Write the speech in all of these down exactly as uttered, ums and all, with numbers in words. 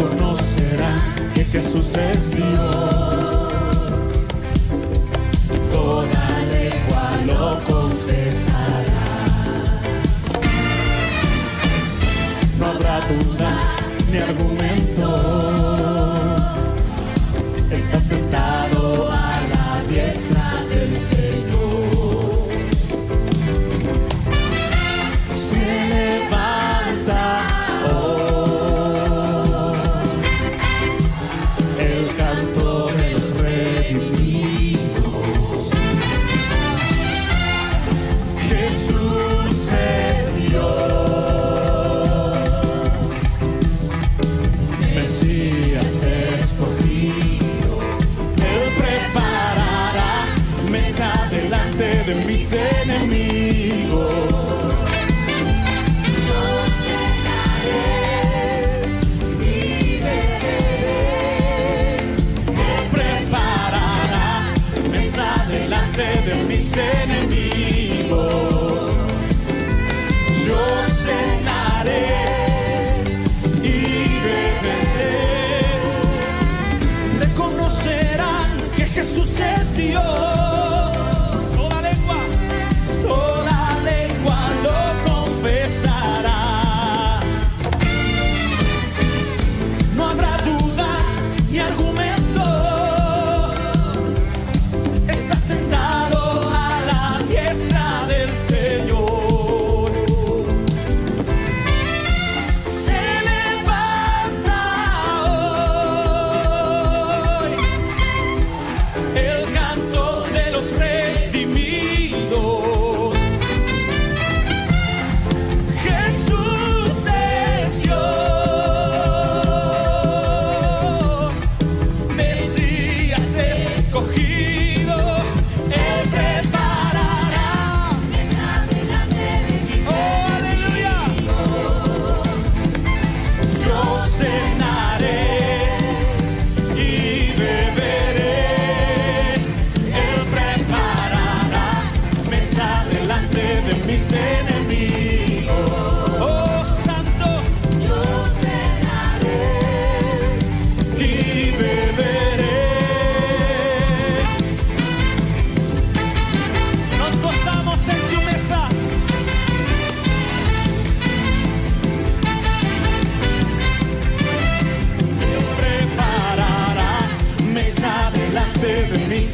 reconocerán que Jesús es Dios. Toda lengua lo confesará. No habrá duda ni argumento. Está sentado a la diestra del Señor. Se levanta hoy el canto de los redimidos. Jesús es Dios, Mesías escogido. Él preparará mesa delante de mis enemigos. De mis enemigos, yo cenaré y beberé. Reconocerán que Jesús es Dios. Toda lengua, toda lengua lo confesará. No habrá dudas ni argumentos. De mis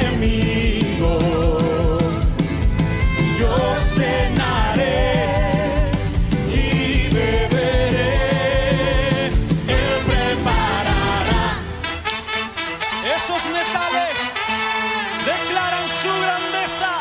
enemigos, yo cenaré y beberé. Él preparará. Esos metales declaran su grandeza.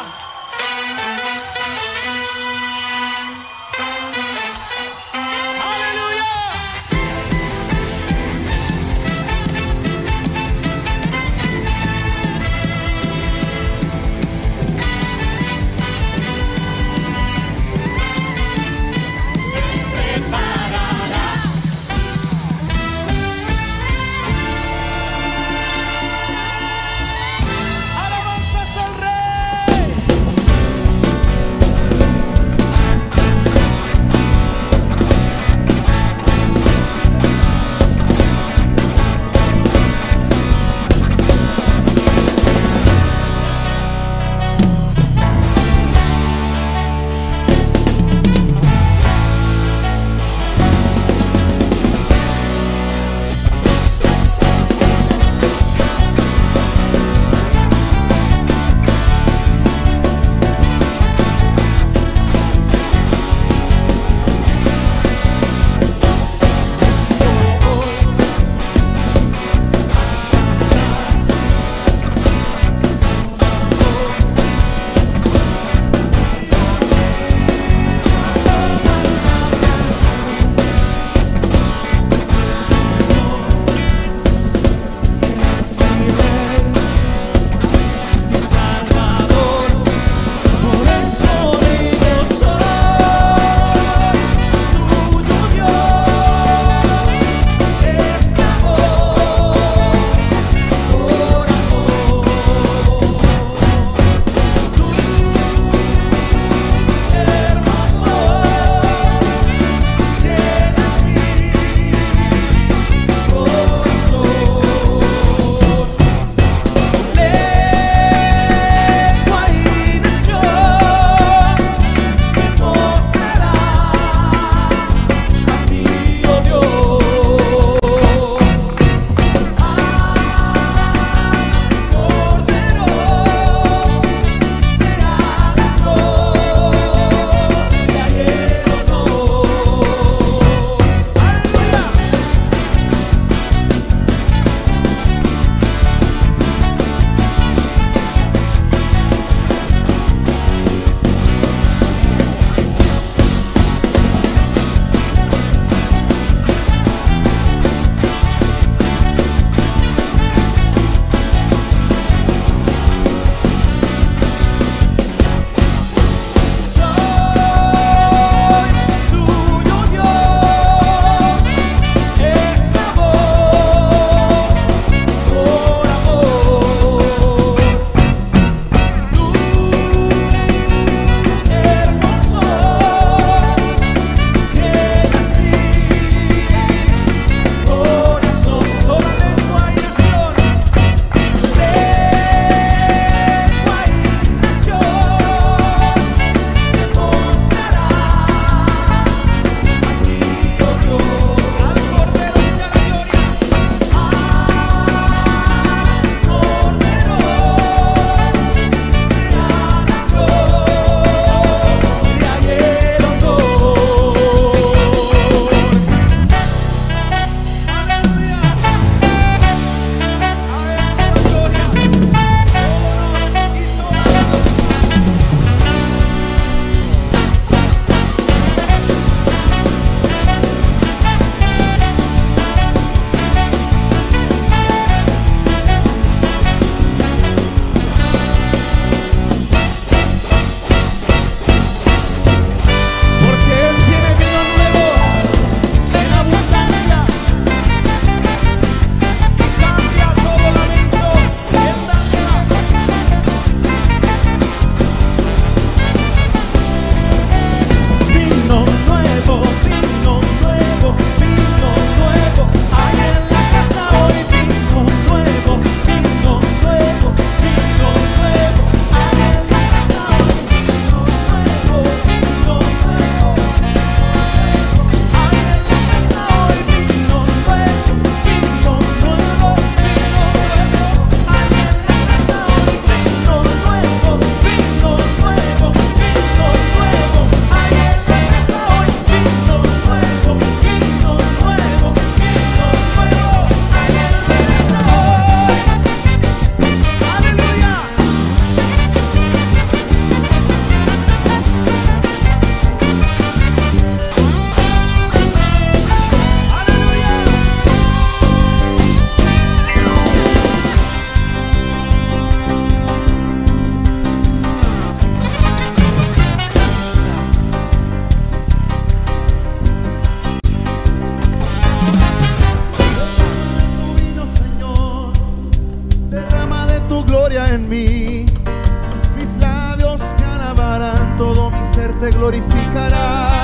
en mí. Mis labios te alabarán, todo mi ser te glorificará.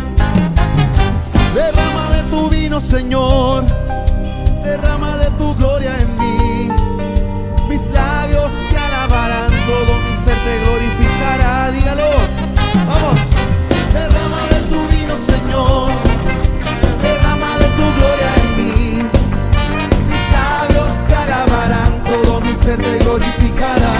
Derrama de tu vino, Señor, derrama de tu gloria en mí. Mis labios te alabarán, todo mi ser te glorificará. Dígalo, vamos. Derrama de tu vino, Señor, derrama de tu gloria en mí. Mis labios te alabarán, todo mi ser te glorificará.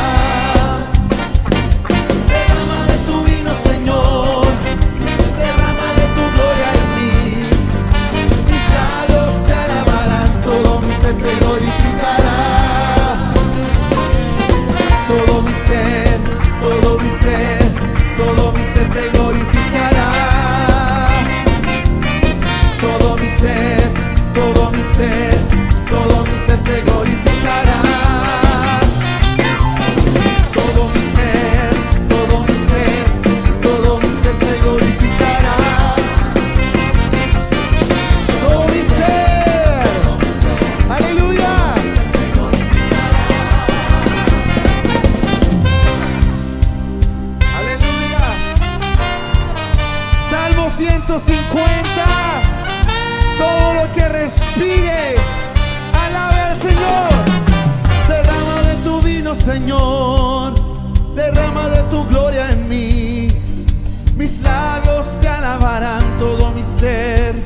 Derrama de tu vino, Señor, derrama de tu gloria en mí. Mis labios te alabarán, todo mi ser te glorificará. Todo mi ser, todo mi ser, todo mi ser te glorificará. Todo mi ser, todo mi ser, todo mi ser te glorificará. Todo mi ser, todo mi ser, todo mi ser te glorificará. Todo mi ser, aleluya. Aleluya. Salmo ciento cincuenta. Todo lo que respire, alabe al Señor. Derrama de tu vino, Señor, derrama de tu gloria en mí. Mis labios te alabarán, todo mi ser.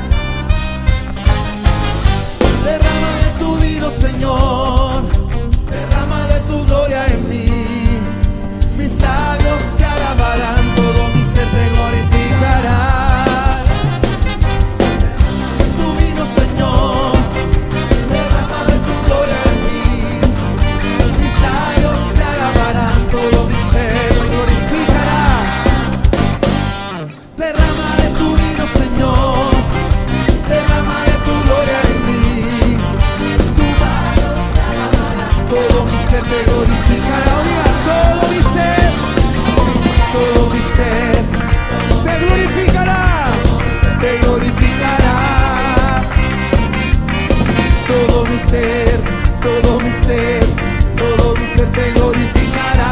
Derrama de tu vino, Señor, derrama de tu gloria en mí. Mis labios te alabarán, todo mi ser te glorificará. Señor, derrama de tu gloria en mí. Mis labios te alabarán, todo mi ser te glorificará. Derrama de tu vino, Señor, derrama de tu gloria en mí. Tus labios te alabarán, todo mi ser te glorificará. Oiga, todo mi ser, todo mi ser te glorificará, te glorificará. Todo mi ser, todo mi ser, todo mi ser te glorificará.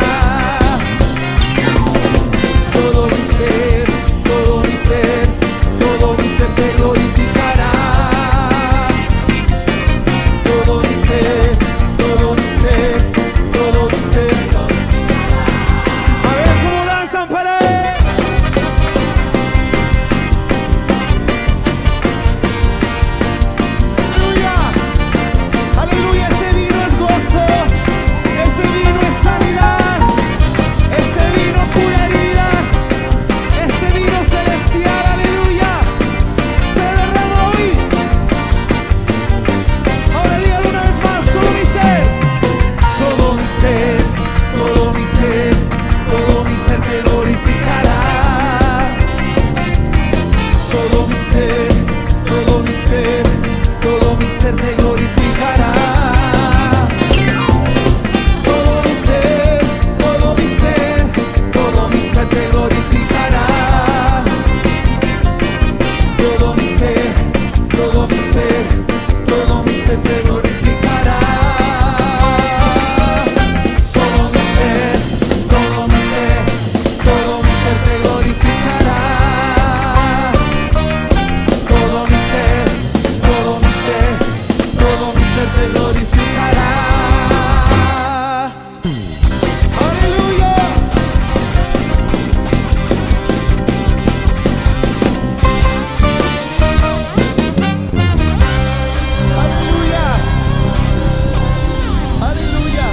Todo mi ser, todo mi ser, todo mi ser te glorificará. Todo mi ser, todo mi ser, todo mi ser. A ver cómo lanzan para él. Aleluya, ese vino es gozo, ese vino es sanidad, ese vino cura heridas, ese vino celestial, aleluya, se derrama hoy. Ahora dígalo una vez más, todo mi ser, todo mi ser, todo mi ser, todo mi ser te glorificará. Todo mi ser, todo mi ser, todo mi ser te glorificará. Todo mi ser, todo mi ser, todo mi ser te glorificará. Todo mi ser, todo mi ser, todo mi ser te glorificará. Todo mi ser, todo mi ser, todo mi ser te glorificará. Todo mi ser, todo mi ser, todo mi ser te glorificará. Aleluya. Aleluya. Aleluya.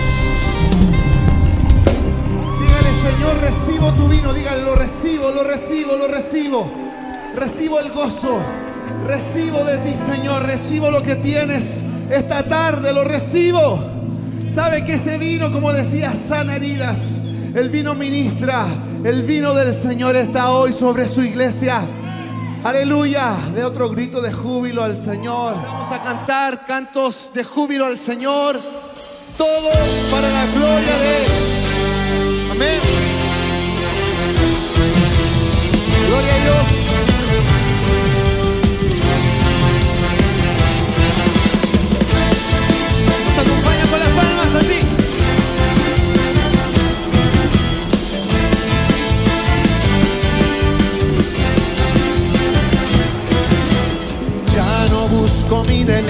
Dígale, Señor, recibo tu vino. Dígale, lo recibo, lo recibo, lo recibo. Recibo el gozo. Recibo de ti, Señor, recibo lo que tienes esta tarde, lo recibo. Sabe que ese vino, como decía, sana heridas. El vino ministra, el vino del Señor está hoy sobre su iglesia. Aleluya, de otro grito de júbilo al Señor. Vamos a cantar cantos de júbilo al Señor. Todo para la gloria de Él. Amén. Gloria a Dios. Nos acompaña con las palmas así.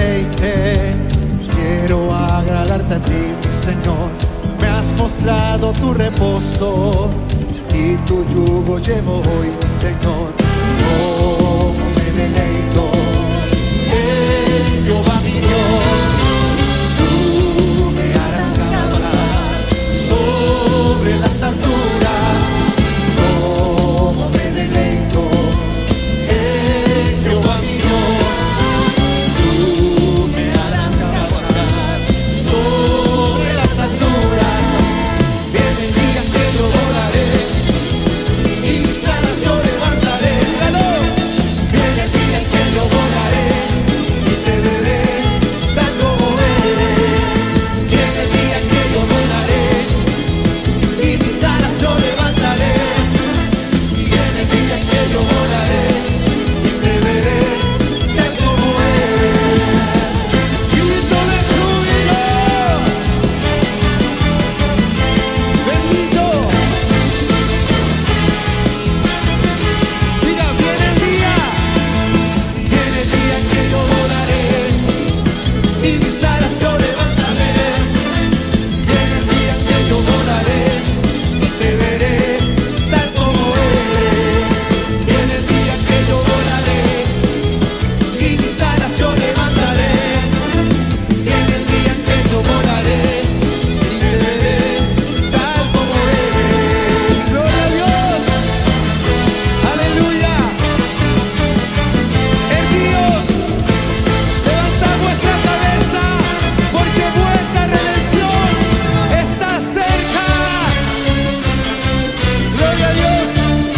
deleite. Quiero agradarte a ti, mi Señor. Me has mostrado tu reposo y tu yugo llevo hoy, mi Señor. Oh, me deleito en Jehová mi Dios. Tú me harás cabalgar sobre las alturas. Oh, me deleito en Jehová mi Dios. Tú me harás cabalgar sobre las alturas. Viene el día que yo volaré y mis alas yo levantaré. ¡Dígalo! Viene el día en que yo volaré y te veré tal como eres. Viene el día en que yo volaré y mis alas yo levantaré. Viene el día en que yo volaré y te veré tal como eres. Grito de júbilo. Bendito. Diga, viene el día, viene el día en que yo volaré y mis alas yo levantaré. Viene el día en que yo volaré y te veré tal como eres. Viene el día en que yo volaré y mis alas yo levantaré. Viene el día en que yo volaré y te veré tal como eres. Gloria a Dios. Aleluya. Erguíos, levantad vuestra cabeza, porque vuestra redención está cerca. Gloria a Dios.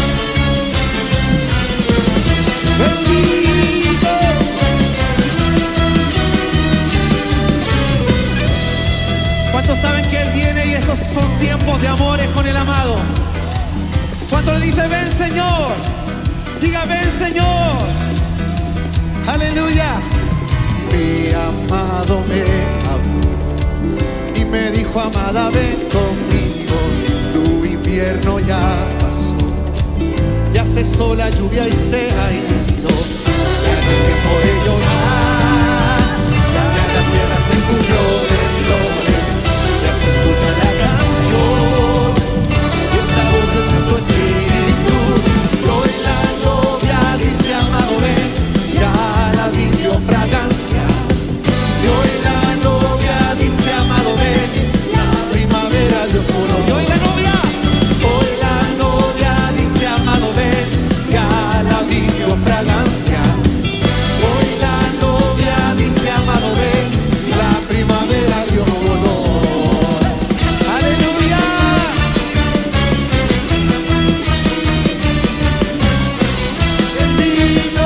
Bendito. ¿Cuántos saben que Él viene y esos son tiempos de amores con el amado? ¿Cuántos le dice ven Señor? Diga ven Señor. Aleluya. Mi amado me habló y me dijo amada ven conmigo. Tu invierno ya pasó, ya cesó la lluvia y se ha ido. Ya no es tiempo de llorar, ya la tierra se cubrió de flores. Ya se escucha la canción y es la voz del Santo Espíritu. Hoy la novia dice amado ven, ya la vi dio fragancia. Y hoy la novia dice amado ven, la primavera dio su olor. Y hoy la novia, hoy la novia dice amado ven, ya la vi dio fragancia. Hoy la novia dice amado ven, la primavera dio su olor. Aleluya. Bendito.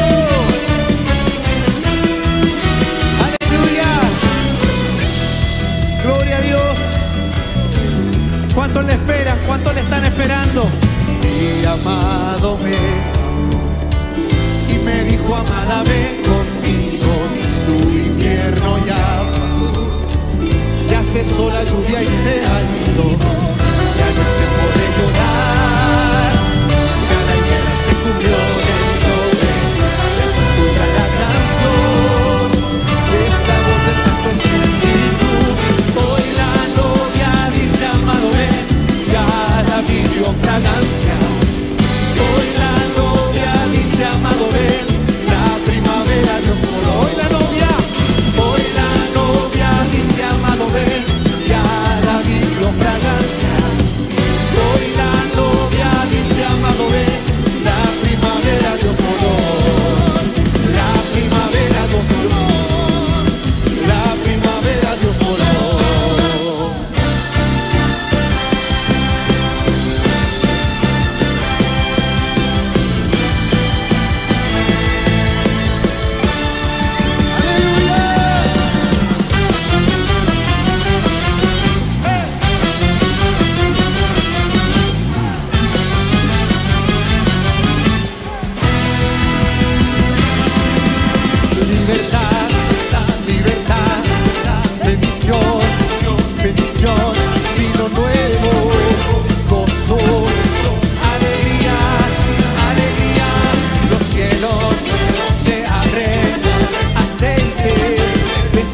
Aleluya. Gloria a Dios. ¿Cuántos le esperan? ¿Cuántos le están esperando? Mi amado me habló y me dijo amada ven conmigo. Tu invierno ya pasó, ya cesó la lluvia y se ha ido. Ya no es tiempo de llorar, ya la tierra se cubrió de flores. Ya se escucha la canción, es la voz del Santo Espíritu. Hoy la novia dice amado ven, ya la vi dio fragancia. Hoy la novia dice amado ven, la primavera dio su olor. Hoy la novia, hoy la novia dice amado ven, ya la vi dio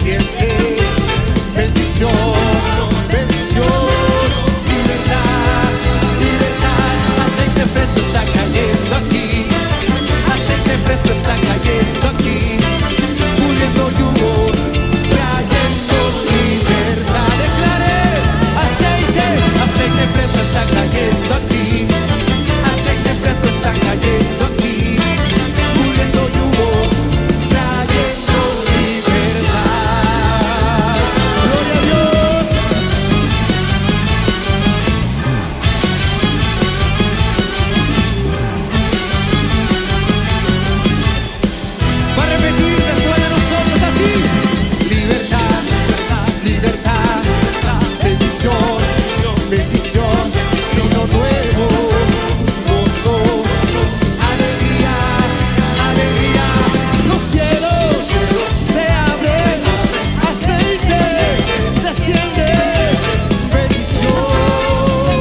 desciende. Bendición, bendición, libertad, libertad. Aceite fresco está cayendo aquí. Aceite fresco está cayendo aquí. Puliendo yugos, trayendo libertad. Declaré, aceite, aceite fresco está cayendo aquí. Aceite fresco está cayendo aquí. Puliendo yugos, trayendo libertad. Gloria a Dios. Va a repetir después de nosotros así. Libertad, libertad, bendición, bendición, vino nuevo, gozo, alegría, alegría. Los cielos se abren, aceite desciende, bendición,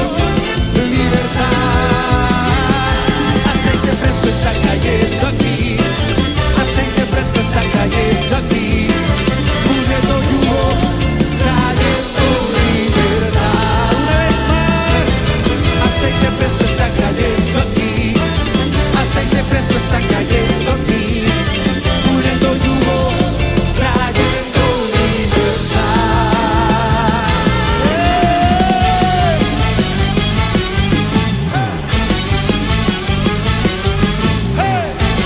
libertad. Aceite fresco está cayendo aquí. Aceite fresco está cayendo aquí. Puliendo yugos, trayendo libertad. Una vez más. Aceite fresco está cayendo aquí. Aceite fresco está cayendo aquí. Puliendo yugos, trayendo libertad. ¡Hey! ¡Hey!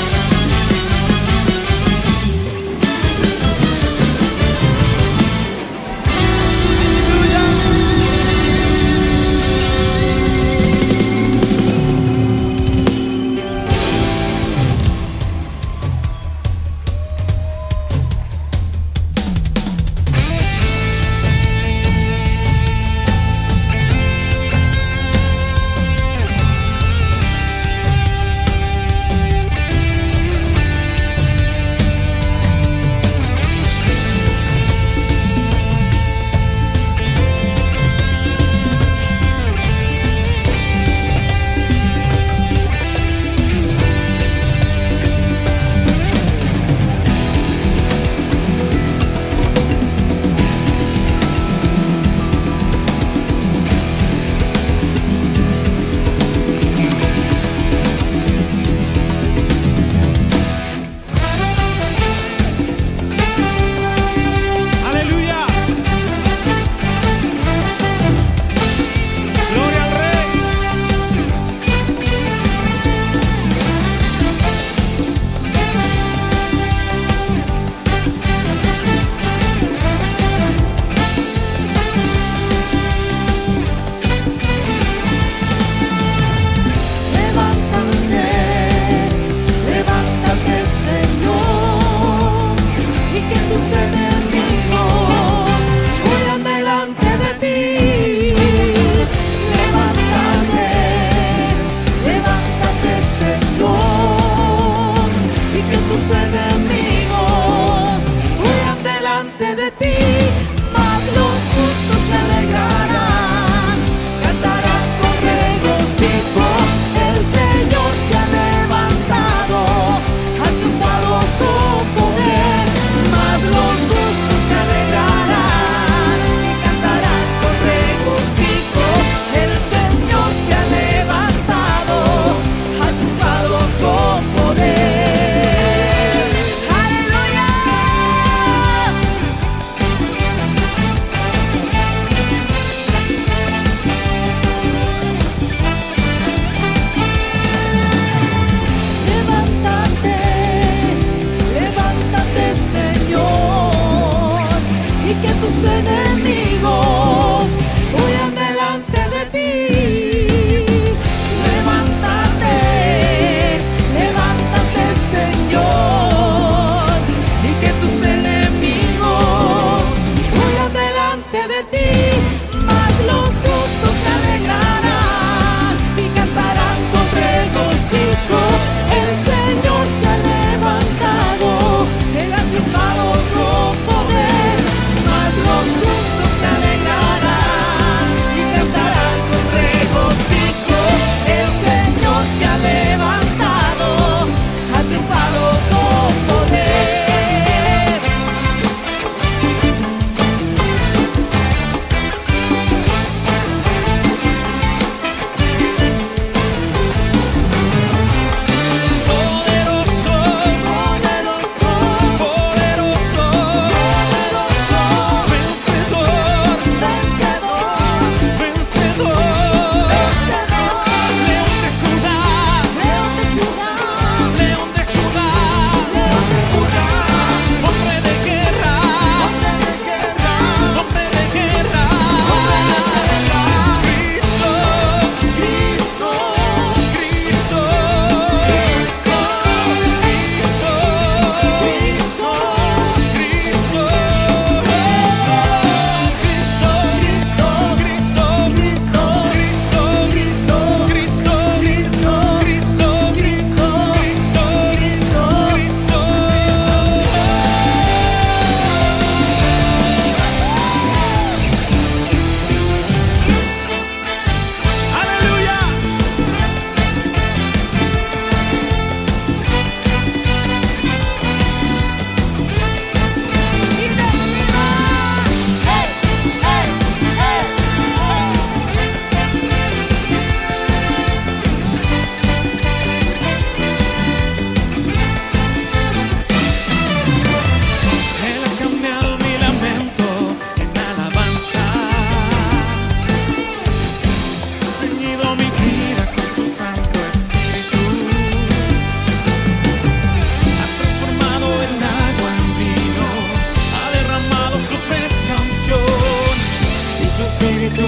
Aleluya. Gloria al Rey. Levántate, levántate, Señor, y que tus enemigos huyan delante de ti. Levántate, levántate, Señor, y que tus enemigos huyan delante de ti. Mas los justos se alegrarán, cantarán con regocijo. El Señor se ha levantado, ha triunfado con poder. Mas los justos se alegrarán y cantarán con regocijo. El Señor se ha levantado, ha triunfado con poder. ¡Aleluya!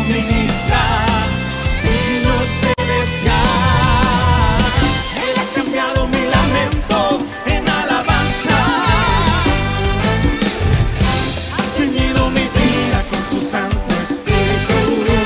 ministra, vino celestial. Él ha cambiado mi lamento en alabanza, ha ceñido mi vida con su Santo Espíritu,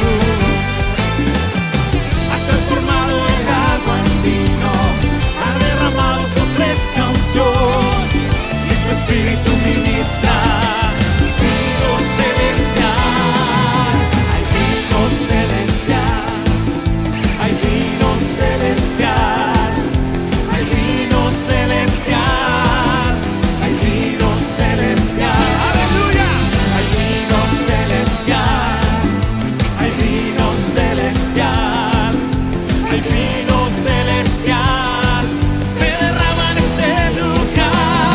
ha transformado el agua en vino, ha derramado su fresca unción y su Espíritu ministra. Vino celestial, hay vino celestial, hay vino celestial, hay vino celestial, hay vino celestial, aleluya, hay vino celestial, hay vino celestial, hay vino celestial, se derrama en este lugar.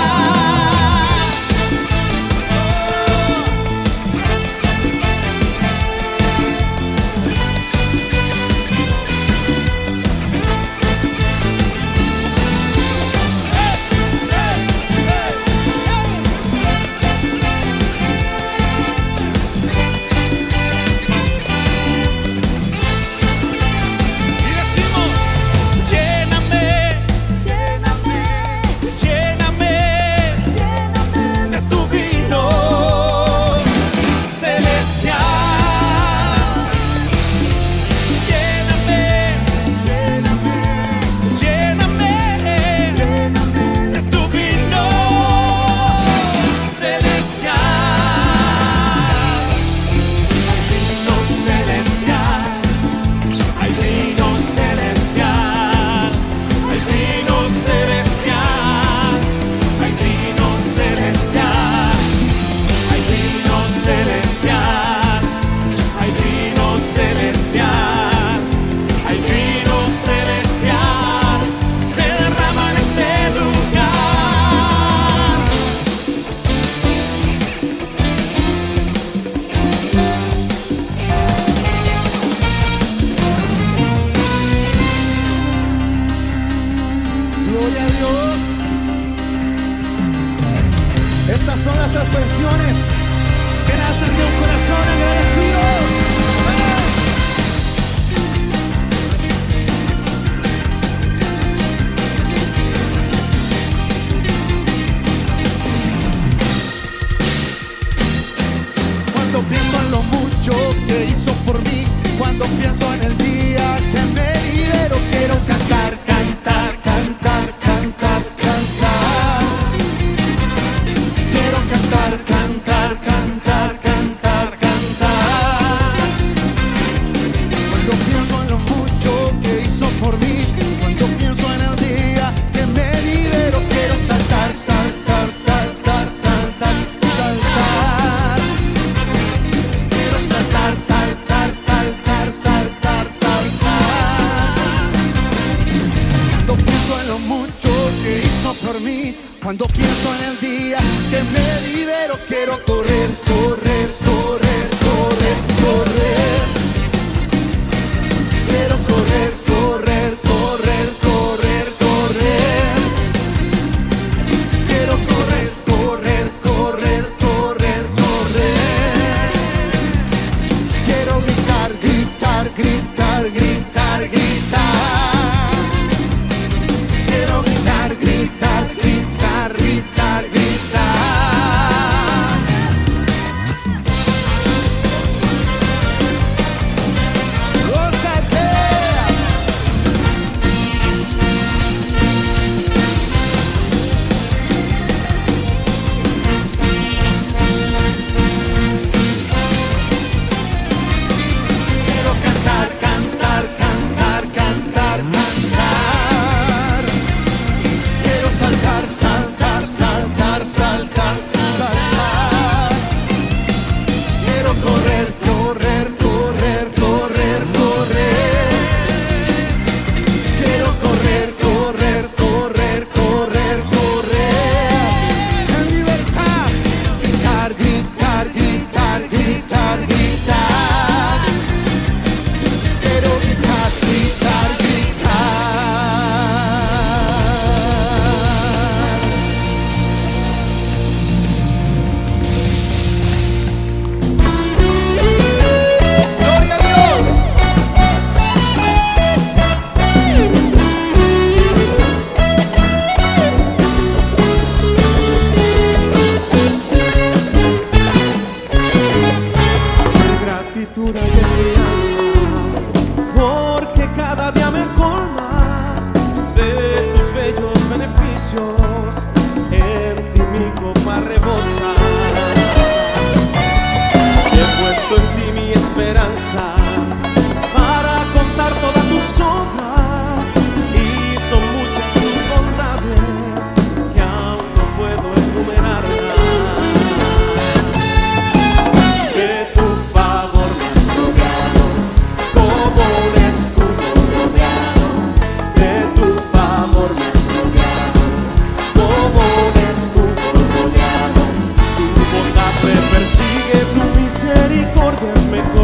Y decimos, lléname, Lléname, lléname lléname de tu vino celestial. Lléname, lléname, lléname lléname de tu vino celestial. Hay vino celestial, hay vino celestial, hay vino celestial, hay vino celestial, hay vino celestial, hay vino celestial, se derrama en este lugar. Gloria a Dios. Estas son las expresiones que nacen de un corazón agradecido. Cuando pienso en lo mucho que hizo por mí, cuando pienso en el día que me liberó, quiero cantar, cantar, cantar, cantar, cantar. Quiero cantar, cantar, cantar, cantar, cantar. Cuando pienso en lo mucho que hizo por mí, cuando pienso en el día que me liberó, quiero saltar, saltar, saltar, saltar, saltar. Quiero saltar, saltar, saltar, saltar, saltar. Cuando pienso en lo mucho que hizo por mí, cuando pienso en el día que me libero, quiero correr, correr, correr, correr, correr. Quiero correr, correr, correr, correr, correr. Quiero correr, correr, correr, correr, correr. Quiero gritar, gritar, gritar, gritar, gritar. Quiero gritar, gritar, gritar, gritar,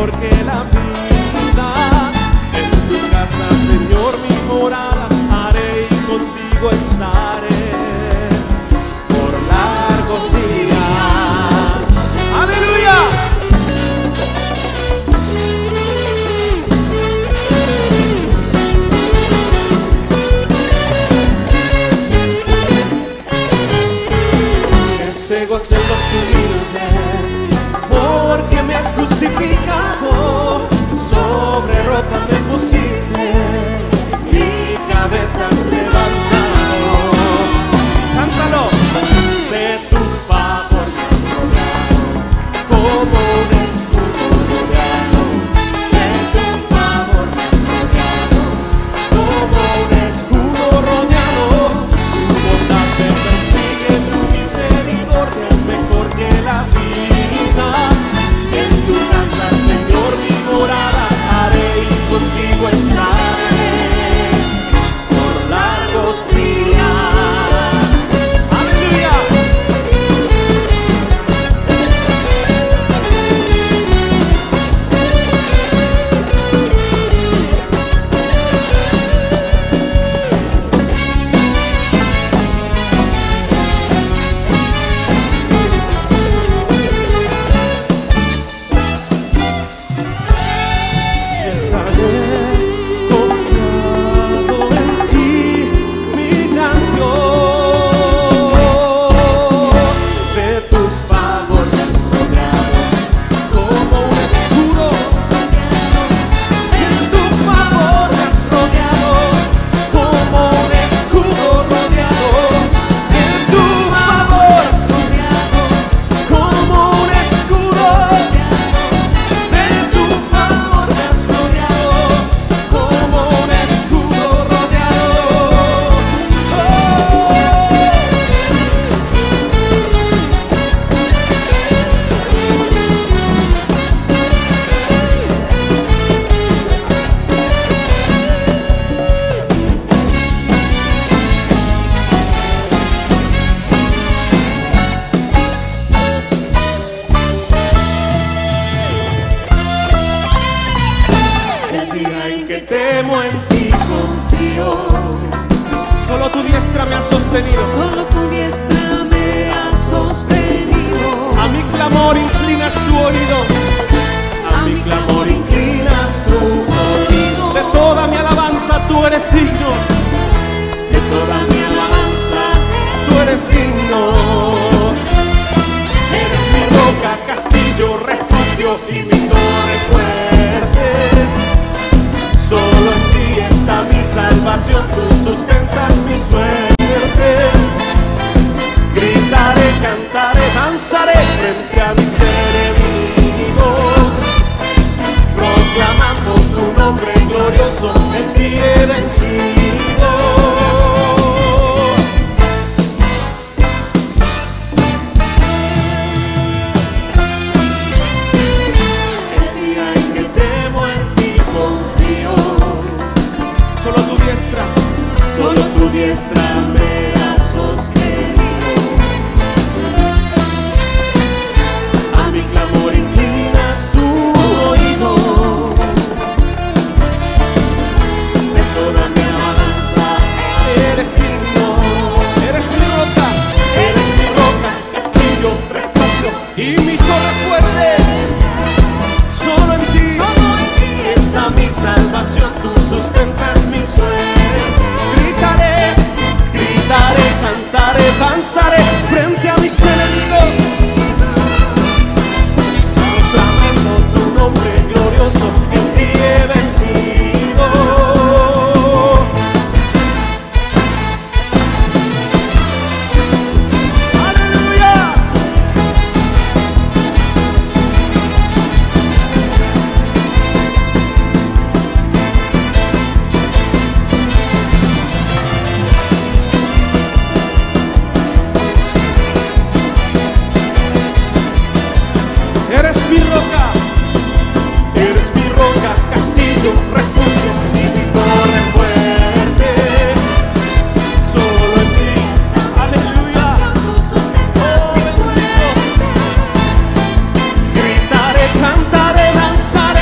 mejor que la vida. En tu casa, Señor, mi morada haré y contigo estaré por largos días. ¡Aleluya! Que se gocen los humildes, porque me has justificado. Sobre roca me pusiste, mi cabeza has levantado. Cántalo. De tu favor me has rodeado, como un escudo rodeado. De tu favor me has rodeado, como un escudo rodeado. Tu bondad me persigue, tu misericordia es mejor que la vida. En tu casa, Señor, mi morada haré y contigo estaré por largos días. ¡Aleluya! Estaré confiado en ti, mi gran Dios. De tu favor me has rodeado, como un escudo. En tu favor me has rodeado, como un escudo rodeado. En tu favor, como un escudo. De tu favor me has rodeado, como un escudo rodeado. Oh. El día en que temo en ti confío, solo tu diestra me ha sostenido. Solo tu diestra me ha sostenido. A mi clamor inclinas tu oído, a mi clamor inclinas tu oído. De toda mi alabanza tú eres digno, De toda mi alabanza tú eres digno. Eres mi roca, castillo, refugio y mi torre fuerte. Solo en ti está mi salvación, tú sustentas mi suerte. Gritaré, cantaré, danzaré frente a mis enemigos, proclamando tu nombre glorioso, en ti he vencido. El día en que temo en ti confío, solo tu diestra, solo tu diestra me ha sostenido. a mi clamor inclinas tu oído. De toda mi alabanza eres digno, eres mi roca, eres mi roca, castillo, refugio y mi torre fuerte. Solo en ti está mi salvación, tú sustentas mi suerte. Gritaré, gritaré, cantaré, danzaré frente a mis enemigos, proclamando tu nombre glorioso, en ti he vencido. ¡Aleluya! Eres mi roca, eres mi roca, castillo, refugio y mi torre fuerte. Solo en ti, aleluya. Oh, bendito. Gritaré, cantaré, danzaré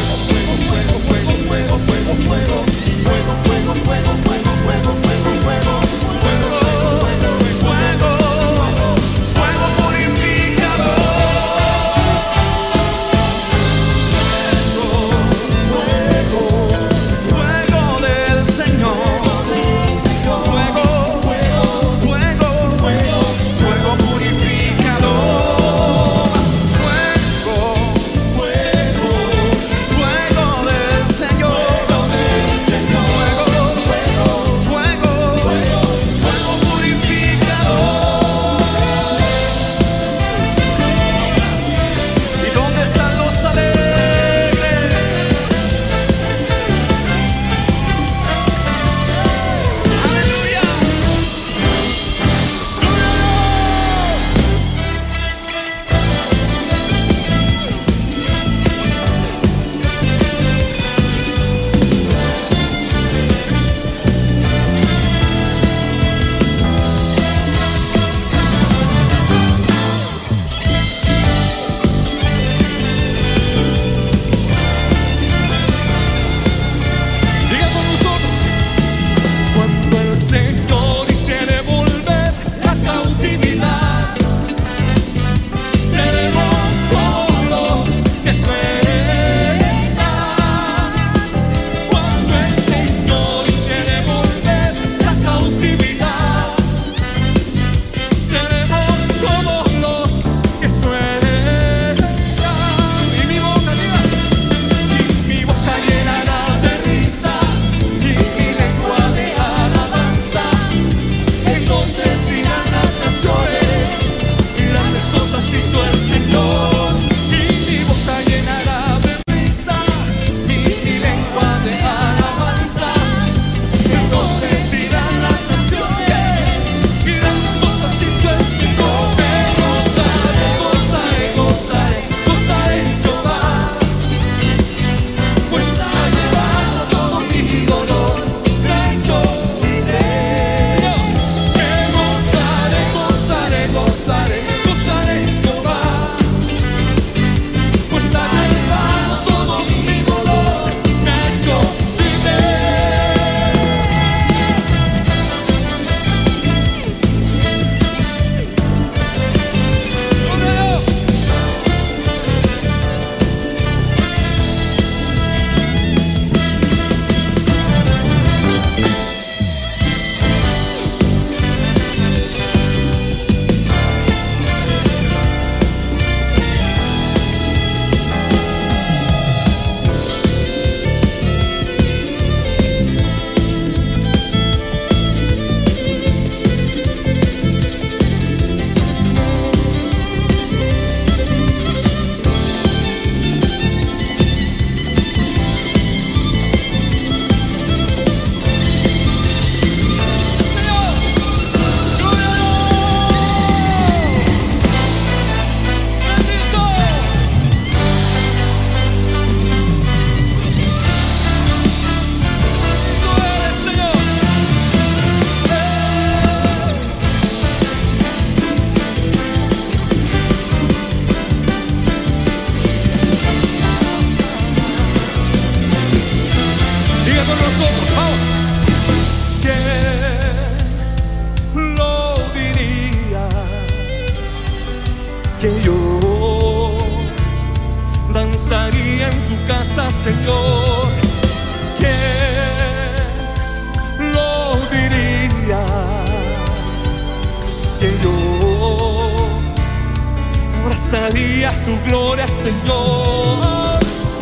danzaría tu gloria, Señor.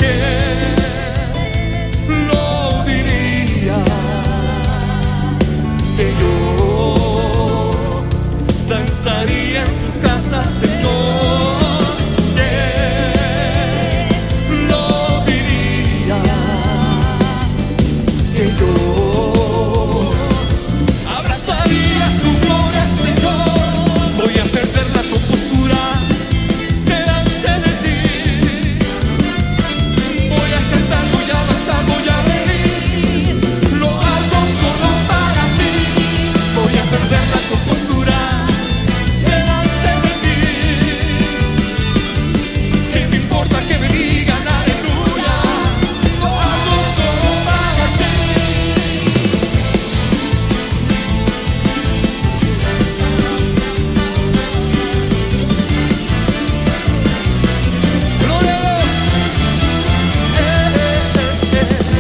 ¿Quién lo diría? Que yo danzaría en tu casa, Señor. ¿Quién lo diría? Que yo abrazaría tu gloria, Señor. Voy a perder la compostura delante de ti. Voy a cantar, voy a danzar, voy a reír. Lo hago solo para ti. Voy a perder la compostura delante de ti. ¿Qué me importa que me digan aleluya? Lo hago solo para ti. Gloria a Dios. Eh, eh, eh, eh.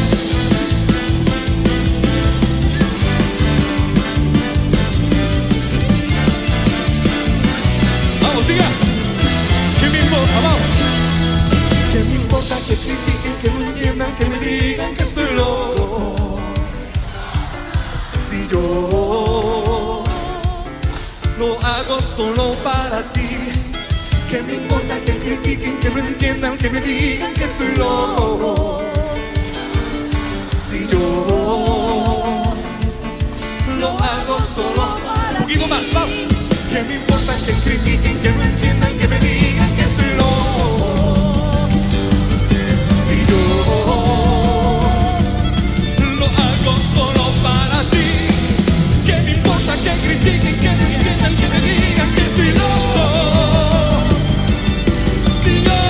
Vamos, diga. ¿Qué me importa? Vamos. ¿Qué me importa que critiquen, que me entiendan, que me digan que estoy loco? Si yo lo hago solo para ti. ¿Qué me importa que critiquen, que me entiendan, que me digan que estoy loco? Si yo lo hago solo para ti. Un poquito más, vamos. ¿Qué me importa que critiquen, que me entiendan, que me digan que estoy loco? Si yo lo hago solo para ti. ¿Qué me importa que critiquen, que me entiendan, que me digan que estoy loco? Si yo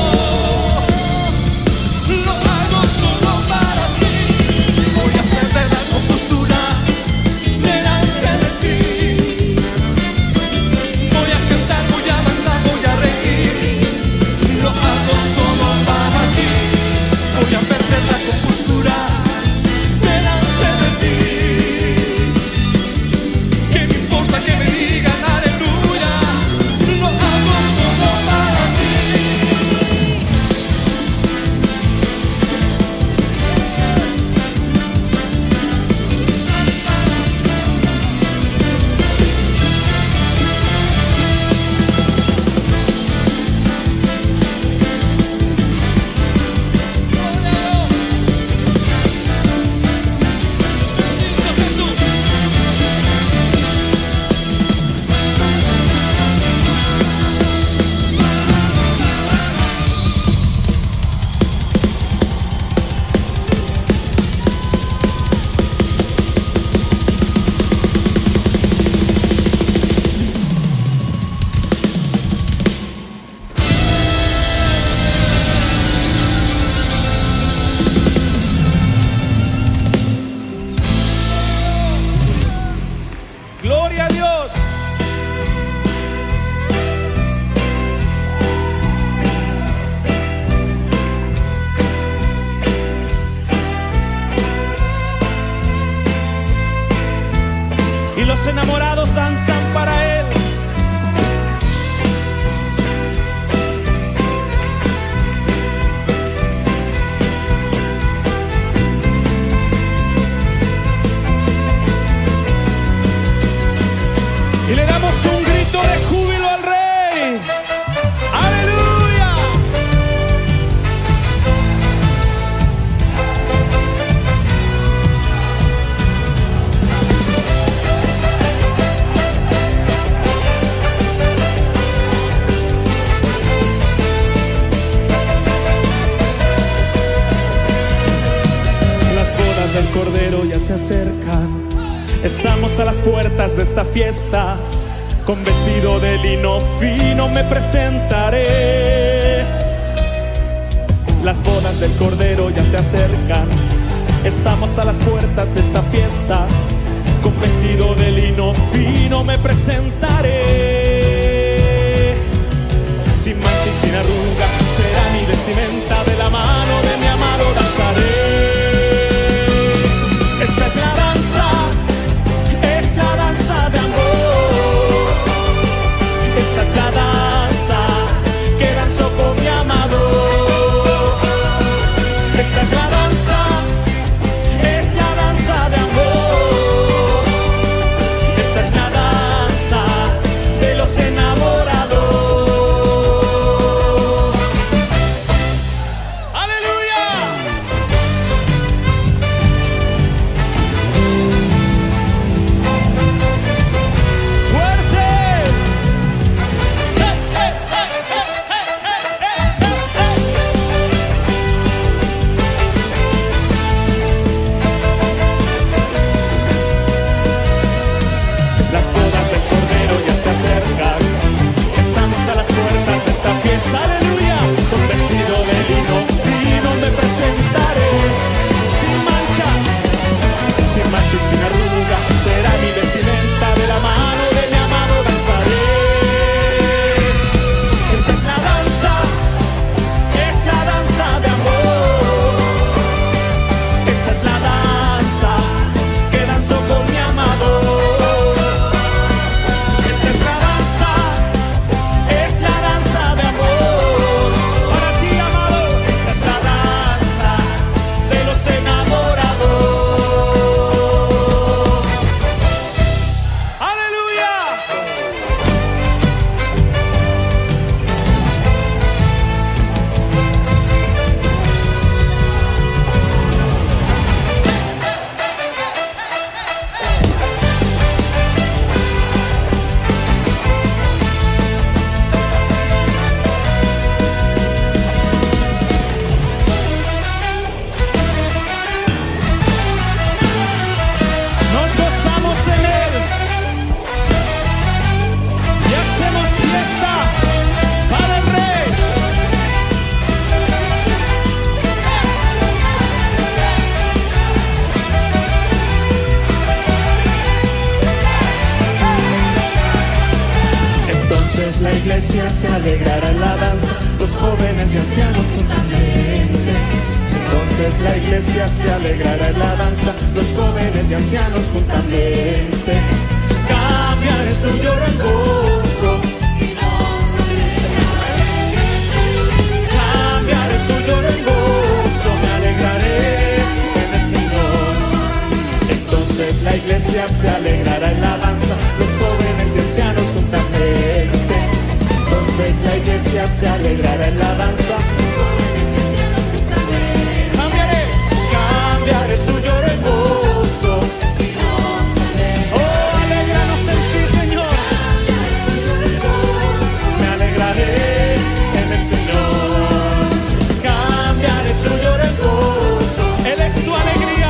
lo hago solo para ti. Voy a perder la compostura delante de ti. Voy a cantar, voy a danzar, voy a reír. Lo hago solo para ti. Voy a perder la compostura delante de ti. ¿Qué me importa que me digan aleluya? Lo hago solo para ti. Bendito Jesús. Gloria a Dios. Y los enamorados danzan para Él. Y le damos un grito de júbilo al Rey. ¡Aleluya! Las bodas del Cordero ya se acercan. Estamos a las puertas de esta fiesta. Con vestido de lino fino me presentaré. Las bodas del Cordero ya se acercan. Estamos a las puertas de esta fiesta. Con vestido de lino fino me presentaré. Sin mancha y sin arruga será mi vestimenta. De la mano de mi amado danzaré. Esta es la danza, es la danza de amor. Esta es la danza iglesia se alegrará en la danza, los jóvenes y ancianos juntamente. Entonces la iglesia se alegrará en la danza, los jóvenes y ancianos juntamente. Cambiaré su lloro en gozo, cambiaré su lloro en gozo, me alegraré en el Señor. Entonces la iglesia se alegrará en la danza, los jóvenes y ancianos juntamente. Entonces la iglesia se alegrará en la danza, los jóvenes y ancianos juntamente. Cambiaré, cambiaré su lloro en gozo. Oh, alégranos en ti, Señor. Me alegraré en el Señor. Cambiaré su lloro en gozo. Él es tu alegría.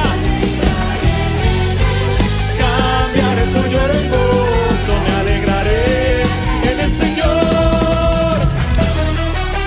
Cambiaré su lloro en gozo. Me alegraré en el Señor.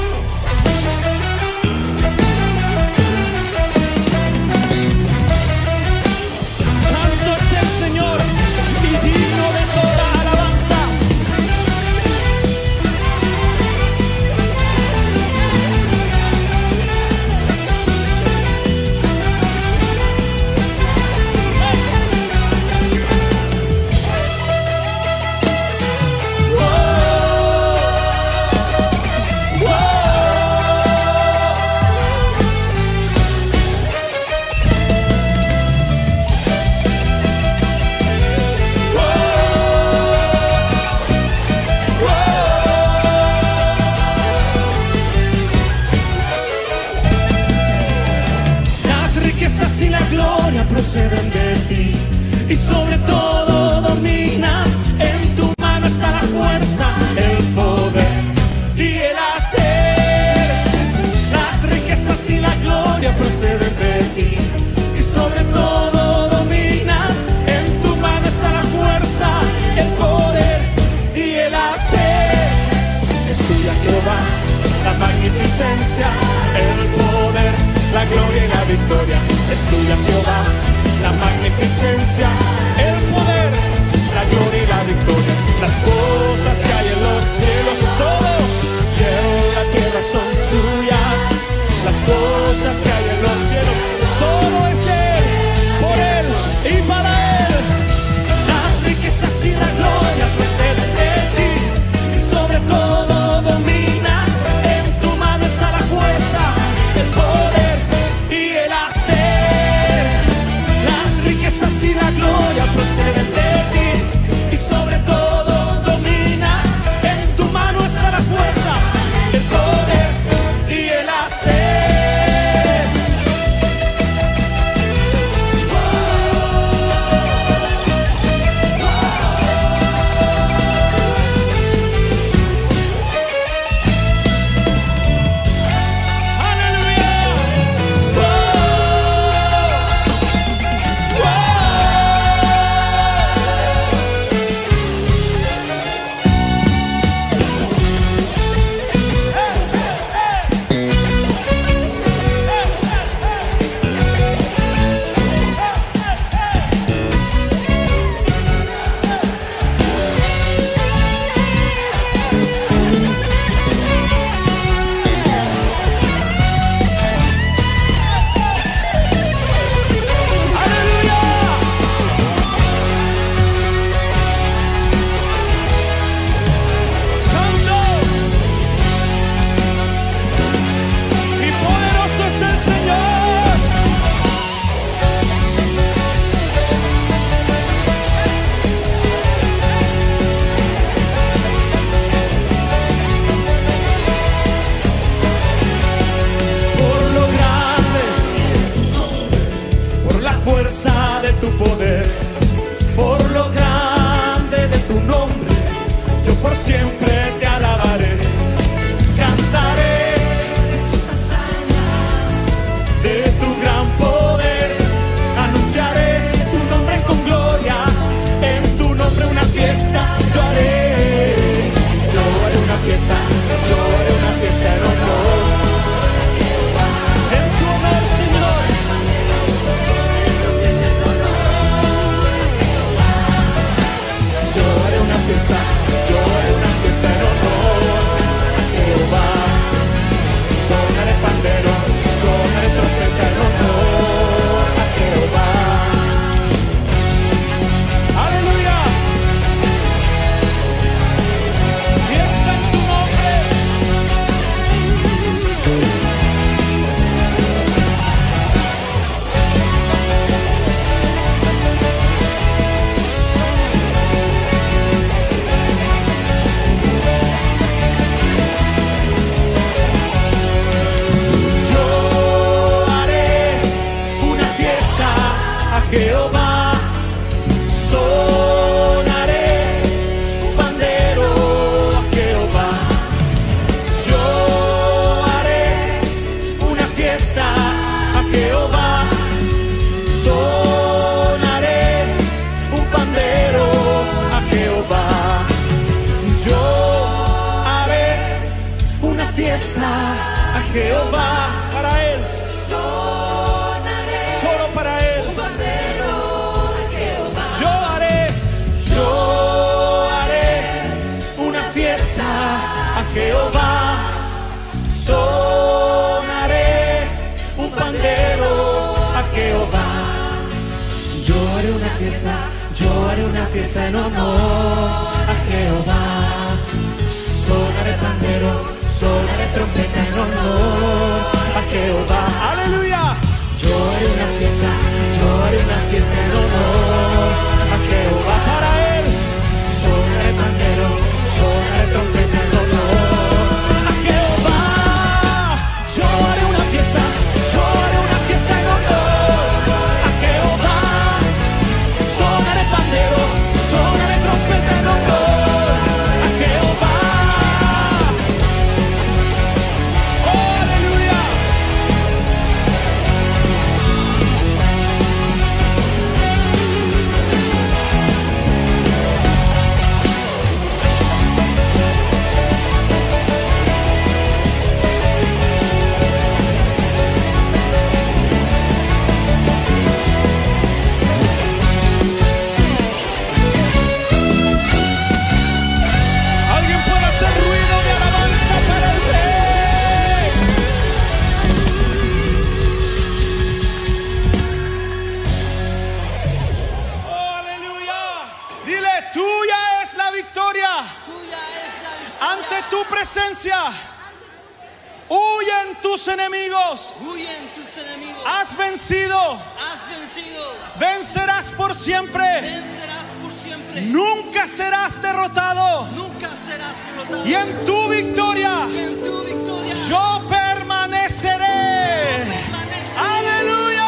Jehová, para Él, Sonaré solo para Él. un pandero a Jehová. Yo haré, yo haré una fiesta a Jehová. Sonaré un pandero a Jehová. Yo haré una fiesta, yo haré una fiesta en honor a Jehová. Sonaré pandero, sonaré trompeta en honor a Jehová. Aleluya. Yo haré una fiesta, yo haré una fiesta en honor a Jehová. Para Él sonaré pandero, sonaré trompeta en honor a Jehová. Yo haré una fiesta, yo haré una fiesta en honor a Jehová. Sonaré pandero, sonaré trompeta en honor a Jehová. Oh, aleluya. Alguien puede hacer ruido de alabanza para el Rey. Oh, aleluya. Dile, tuya es la victoria. Ante tu presencia huyen tus enemigos. Huyen tus enemigos. Has vencido. Has vencido. Vencerás por siempre. Vencerás por siempre. Nunca serás derrotado. Nunca serás derrotado. Y en tu victoria Y en tu victoria yo permaneceré. permaneceré. Aleluya.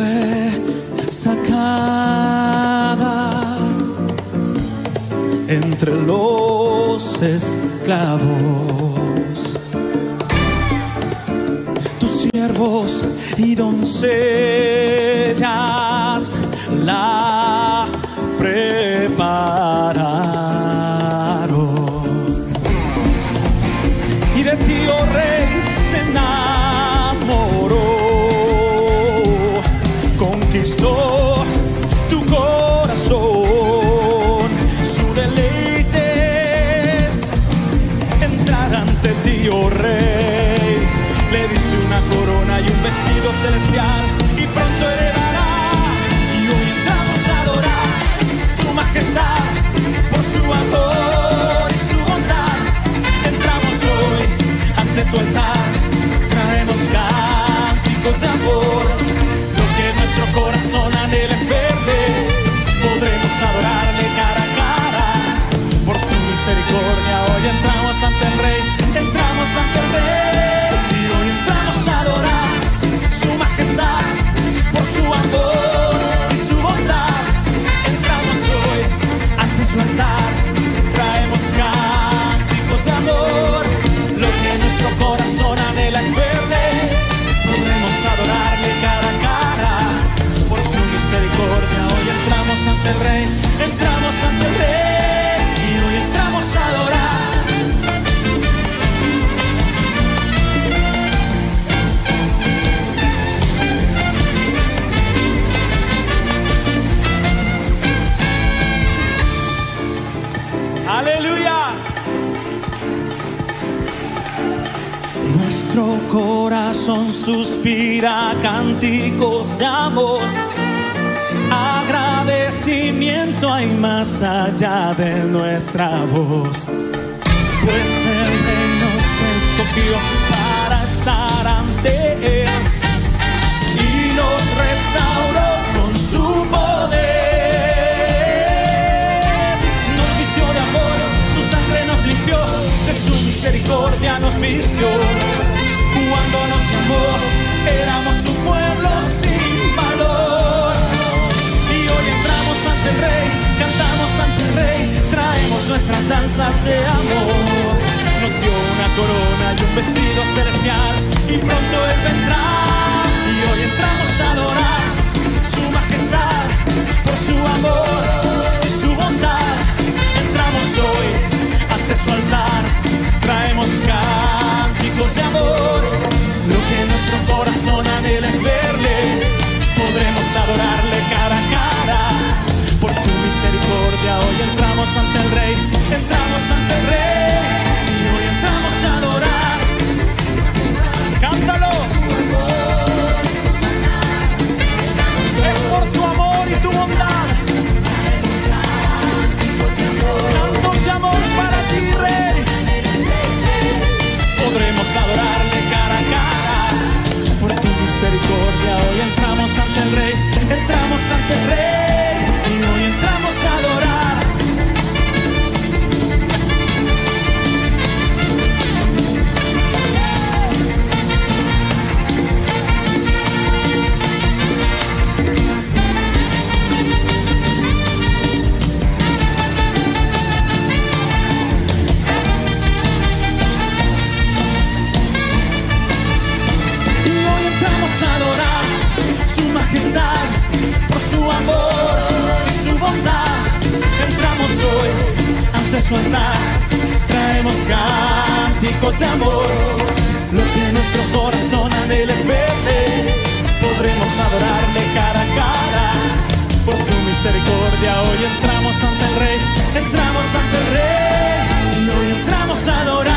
fue sacada entre los esclavos. Tus siervos y doncellas la prepararon, y de ti, oh Rey, se enamoró, conquistó tu corazón. Su deleite es entrar ante ti, oh Rey. Le diste una corona y un vestido celestial, y pronto heredará. Y hoy entramos a adorar su majestad por su amor y su bondad. Entramos hoy ante tu altar, traemos cánticos de amor. Lo que nuestro corazón anhela es verte. Podremos adorarle cara a cara por su misericordia. Hoy entramos ante el Rey, entramos ante el Rey. Y hoy entramos a adorar su majestad por su amor y su bondad. Entramos hoy ante su altar, traemos cánticos de amor. Lo que nuestro corazón anhela es verle. Podremos adorarle cara a cara por su misericordia. Hoy entramos ante el Rey, entramos ante el Rey. Y hoy entramos a adorar. Aleluya. Nuestro corazón suspira cánticos de amor. Agradecimiento hay más allá de nuestra voz, pues el Rey nos escogió para estar ante Él y nos restauró con su poder. Nos vistió de amor, su sangre nos limpió, de su misericordia nos vistió. Cuando nos llamó, éramos un pueblo sin valor. Y hoy entramos ante el Rey, cantamos ante el Rey, traemos nuestras danzas de amor. Nos dio una corona y un vestido celestial, y pronto Él vendrá. Y hoy entramos a adorar su majestad por su amor y su bondad. Entramos hoy ante su altar, traemos cánticos de amor. Lo que nuestro corazón anhela es verle. Podremos adorarle cara a cara por su misericordia. Hoy entramos ante el Rey, entramos ante el Rey. Y hoy entramos a adorar. ¡Cántalo! Es por tu amor y tu bondad. Cantos de amor para ti, Rey. Podremos adorarle cara a cara por tu misericordia. Hoy entramos ante el Rey, entramos ante el Rey. Y hoy entramos a adorar. Y hoy entramos a adorar su majestad por su amor y su bondad. Entramos hoy ante su altar, traemos cánticos de amor. Lo que nuestro corazón anhela es verle. Podremos adorarle cara a cara por su misericordia. Hoy entramos ante el Rey, entramos ante el Rey. Y hoy entramos a adorar.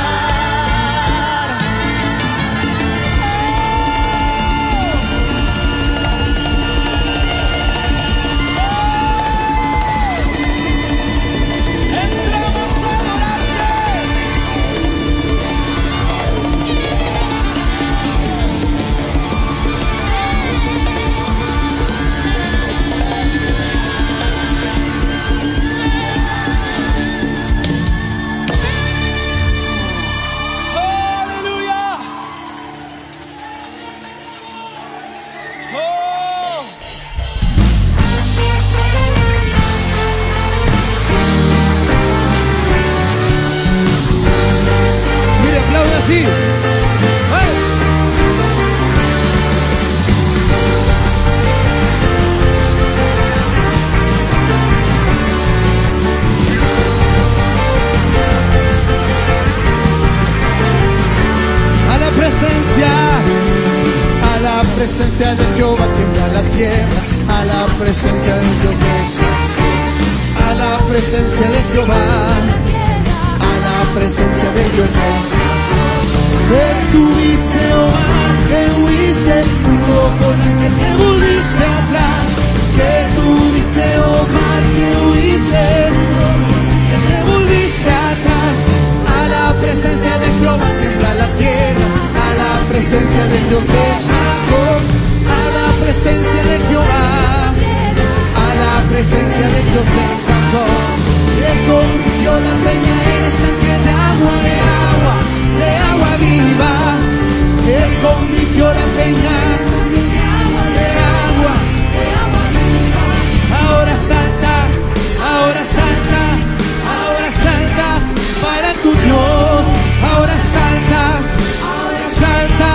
presencia de Jehová tiembla la tierra, a la presencia de Dios ven. A la presencia de Jehová, a la presencia de Dios ven. Que tuviste, oh mar, que huiste, hubo con el que te volviste atrás. Que tuviste, oh mar, que huiste, que te volviste atrás. A la presencia de Jehová tiembla la tierra, a la presencia de Dios de Jacob, a la presencia de Jehová, a la presencia de Dios de Jacob. Que convirtió la peña en estanque de agua, de agua, de agua viva. Que convirtió la peña de agua, de agua viva. Ahora salta, ahora salta, ahora salta para tu Dios. Ahora salta, salta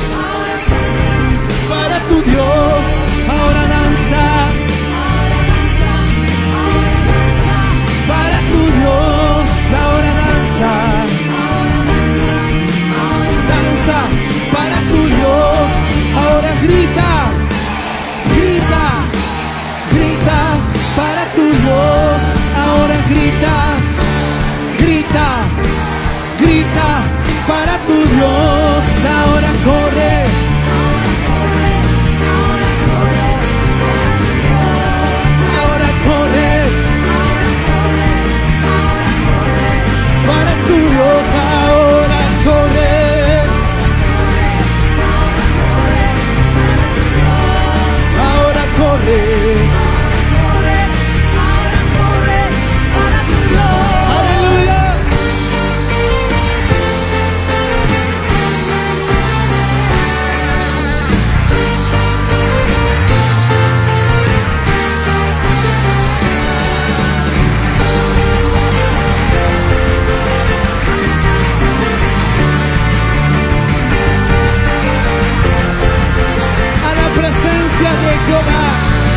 para tu Dios. Ahora danza para tu Dios. Ahora danza, danza para tu Dios. Ahora grita, grita, grita para tu Dios. Ahora grita, grita, grita para tu Dios. Ahora corre, ahora corre para tu Dios. Ahora corre, ahora corre. Aleluya. A la presencia de Jehová,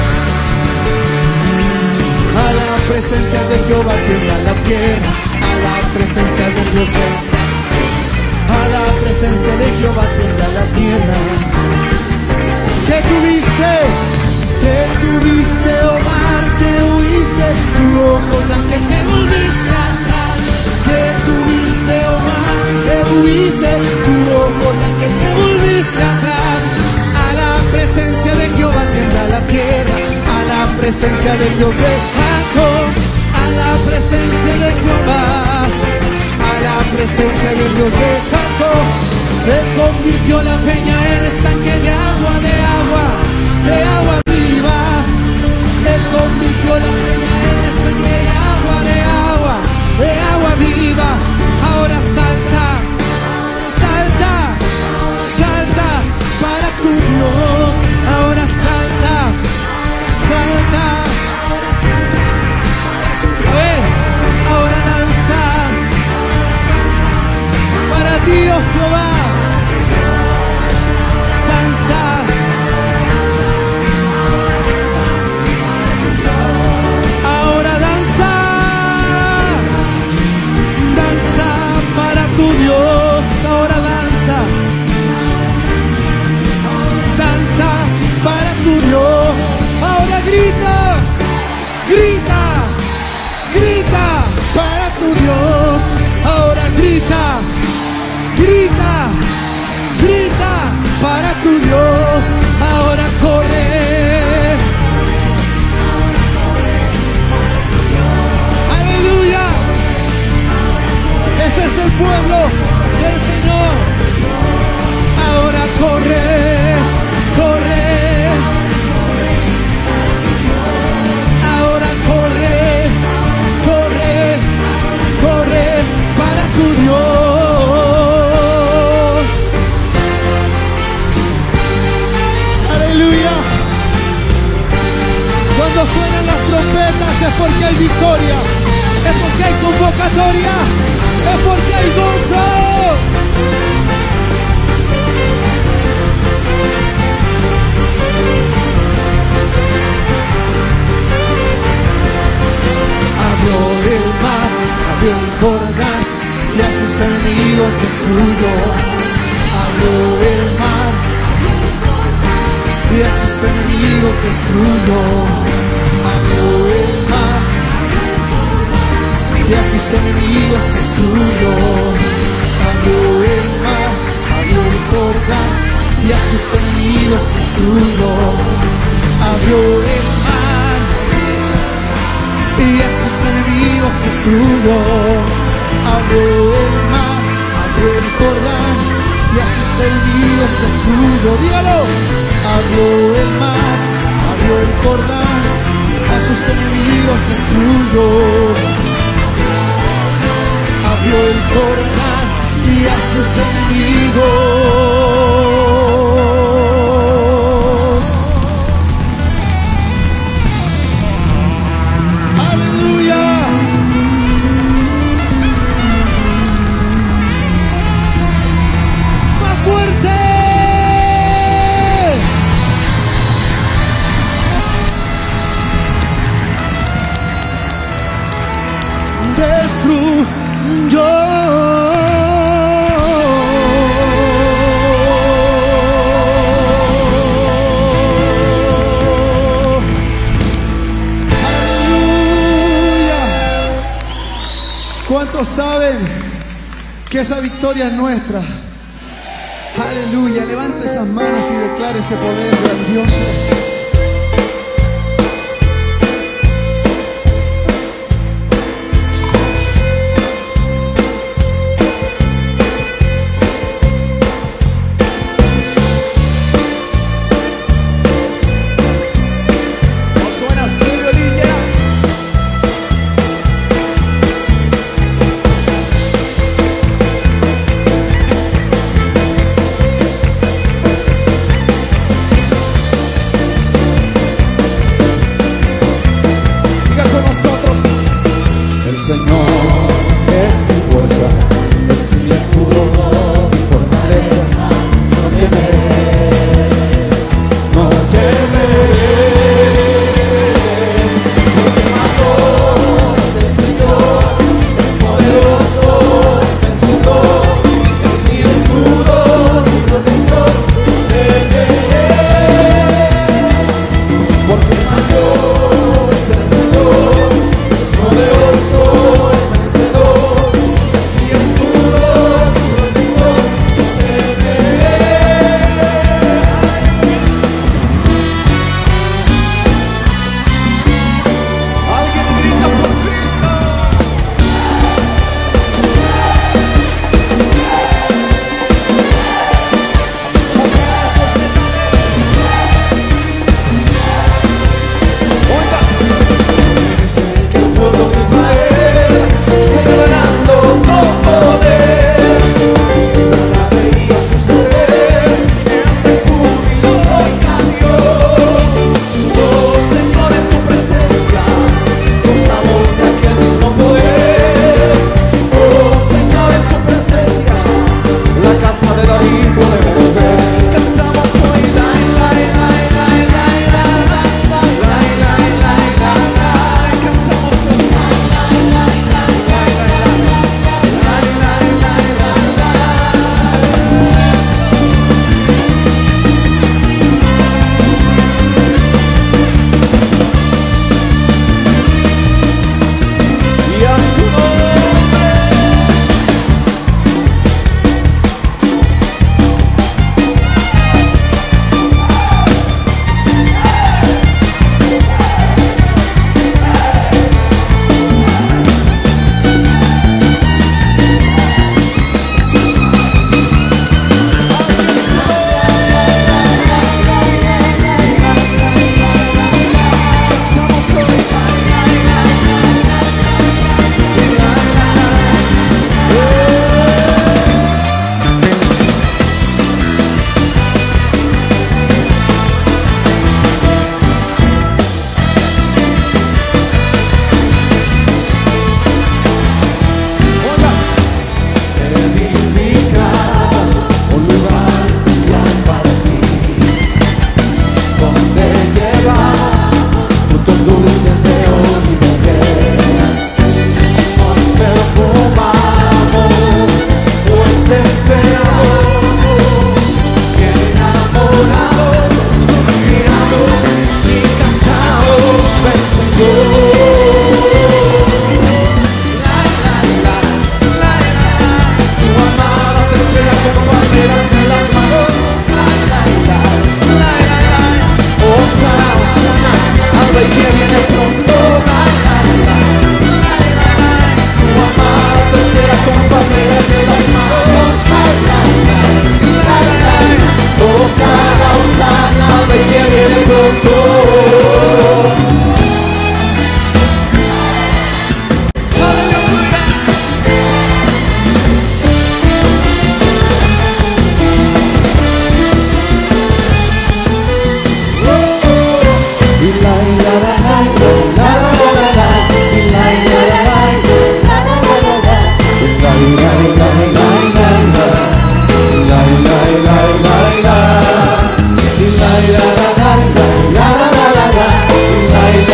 a la presencia de Jehová tiembla la tierra, a la presencia de Dios ven. A la presencia de Jehová tiembla la tierra. Que tuviste, que tuviste, oh mar, que huiste, hubo con la que te volviste atrás. Que tuviste, oh mar, que huiste, hubo con la que te volviste atrás. A la presencia de Jehová tiembla la tierra, a la presencia de Dios de Jacob, a la presencia de Jehová, a la presencia de Dios de Jacob. Él convirtió la peña en estanque de agua, de agua, de agua viva. Él convirtió la peña en estanque de agua, de agua, de agua viva. Ahora salta, salta, salta para tu Dios. Ahora salta, salta. A ver, ahora danza para ti, oh Jehová. Danza, ahora danza, danza para tu Dios. Ahora danza, danza para tu Dios. Ahora grita, grita, grita para tu Dios. Ahora grita, grita, grita para tu Dios. Ahora corre, aleluya. Ese es el pueblo del Señor. Ahora corre, corre. Ahora corre, corre, corre para tu Dios. Aleluya. Cuando suenan las trompetas es porque hay victoria, es porque hay convocatoria, es porque hay gozo. Abrió el mar, abrió el Jordán y a sus enemigos destruyó. Abrió el mar abrió el mar y a sus enemigos destruyó. Abrió el mar, abrió el Jordán y a sus enemigos destruyó. Abrió el mar y a sus enemigos destruyó. Abrió el mar, abrió el Jordán y a sus enemigos destruyó. Dígalo. Abrió el mar, abrió el Jordán, a sus enemigos destruyó. Abrió el Jordán y a sus enemigos. Aleluya. Más fuerte. Destruyó. ¿Cuántos saben que esa victoria es nuestra? Aleluya. Levante esas manos y declare ese poder grandioso.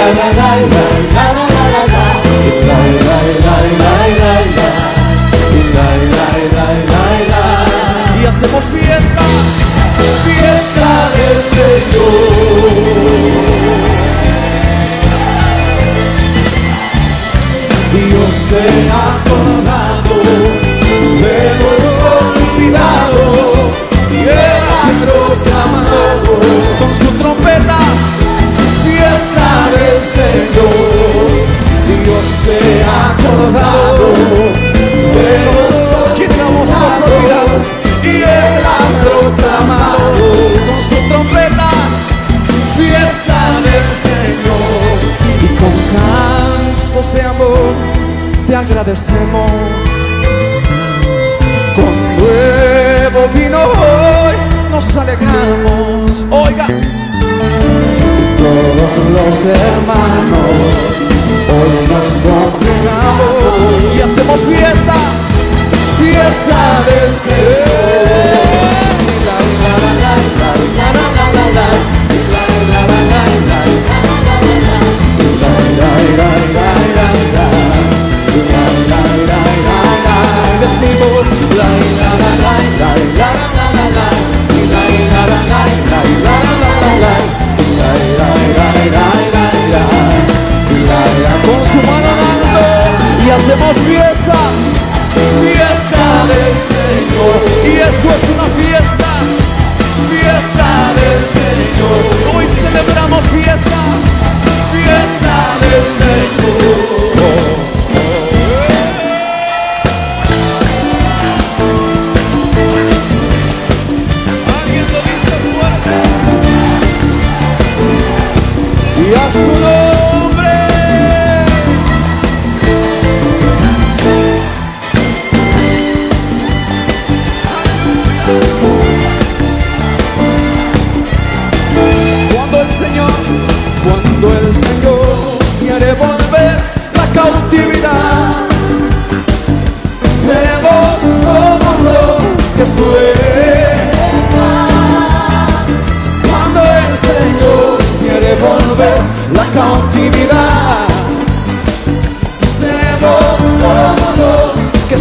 Y hacemos fiesta, fiesta del Señor. Dios se ha acordado de nuestro cuidado y Él ha proclamado con su trompeta fiesta del Señor. Dios se ha acordado de nosotros, quienes éramos los olvidados, y Él ha proclamado con su trompeta fiesta del Señor. Y con cantos de amor te agradecemos, con nuevo vino hoy nos alegramos. Oiga, todos los hermanos hoy nos congregamos y hacemos fiesta, fiesta del Señor. Vestimos la la la la la la la la con su mano dando y hacemos fiesta, fiesta del Señor. Y esto es una fiesta, fiesta del Señor. Hoy celebramos fiesta, fiesta del Señor. ¿Alguien lo dice fuerte? Y a su nombre. Cuando el Señor, cuando el Señor quiere volver la cautividad, seremos como los que sueñan. Cuando el Señor quiere volver la cautividad, seremos como los que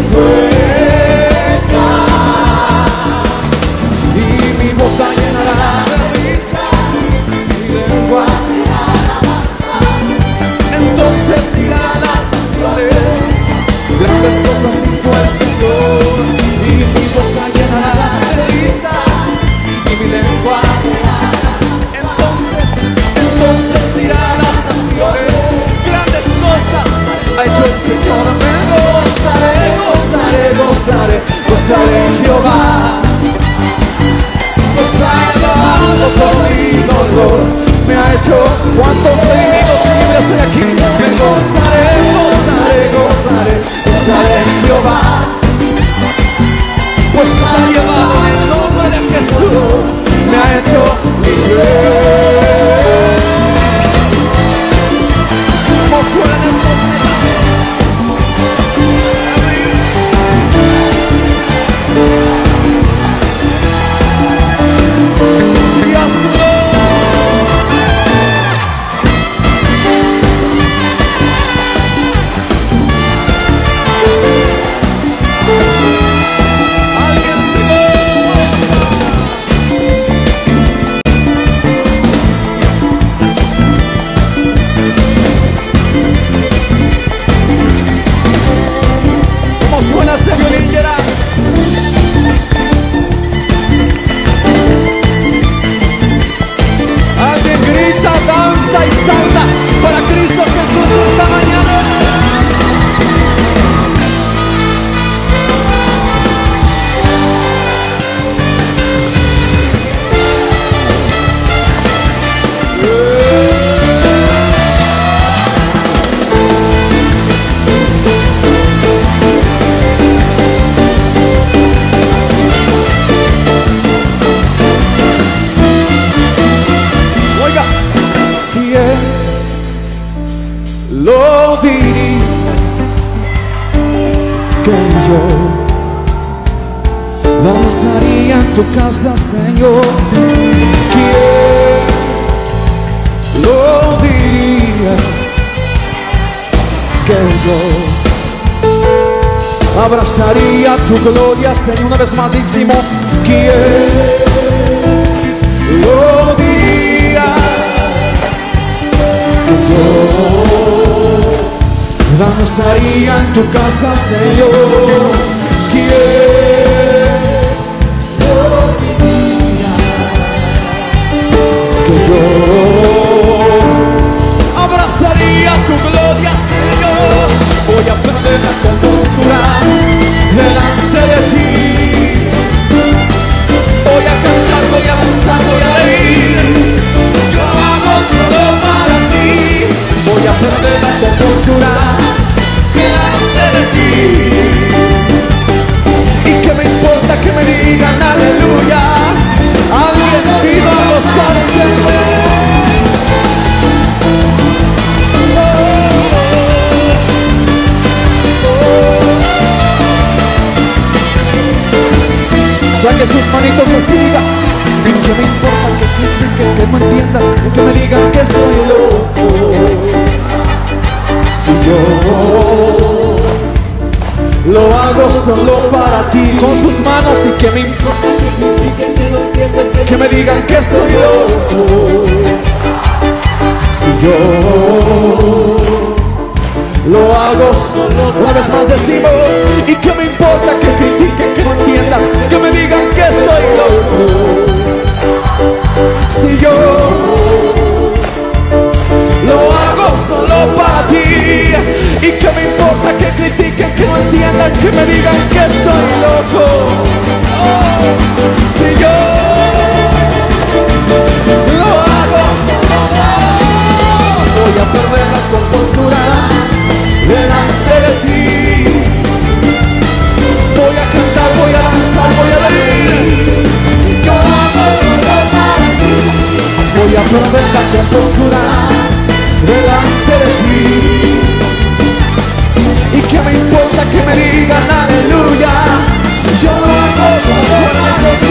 sueñan. Y mi boca llenará de risa, mi lengua de alabanza. Entonces dirán las naciones, grandes cosas hizo el Señor. Y mi boca llenará de risa, y mi lengua de alabanza. Entonces, entonces dirán las naciones, grandes cosas ha hecho el Señor. Me gozaré, gozaré, gozaré, gozaré en Jehová. Salvado por mi dolor, me ha hecho cuantos enemigos libres de aquí. Me gozaré, gozaré, gozaré, gozaré en Jehová, pues ha llevado en el nombre de Jesús, me ha hecho libre. ¿Cómo suenan estos danzaría en tu casa, Señor. ¿Quién lo diría? abrazaría tu gloria. Pero una vez más decimos, ¿quién lo diría? Que yo danzaría en tu casa, Señor. ¿Quién lo diría? Que yo abrazaría tu gloria, Señor. Voy a perder la compostura delante de ti. Voy a cantar, voy a danzar, voy a reír. Yo hago todo para ti. Voy a perder la compostura delante de ti. ¿Y qué me importa que me digan aleluya? Alguien viva los padres de saque sus manitos y diga, que me importa que critiquen, que no entiendan, que me digan que estoy loco. Si yo lo hago solo para ti, con sus manos, y que me importa que critiquen, que no entiendan, que me digan que estoy loco. Si yo lo hago solo, una vez más decimos, y que me importa que critiquen, que no entiendan, que me digan que estoy loco. Si yo lo hago solo para ti, y que me importa que critiquen, que no entiendan, que me digan que estoy loco. Oh, si yo lo hago solo, voy a perder la compostura delante de ti. Voy a cantar, voy a danzar, voy a reír. Yo hago todo para ti. Voy a perder la compostura delante de ti. ¿Y qué me importa que me digan aleluya? Yo lo hago todo para ti.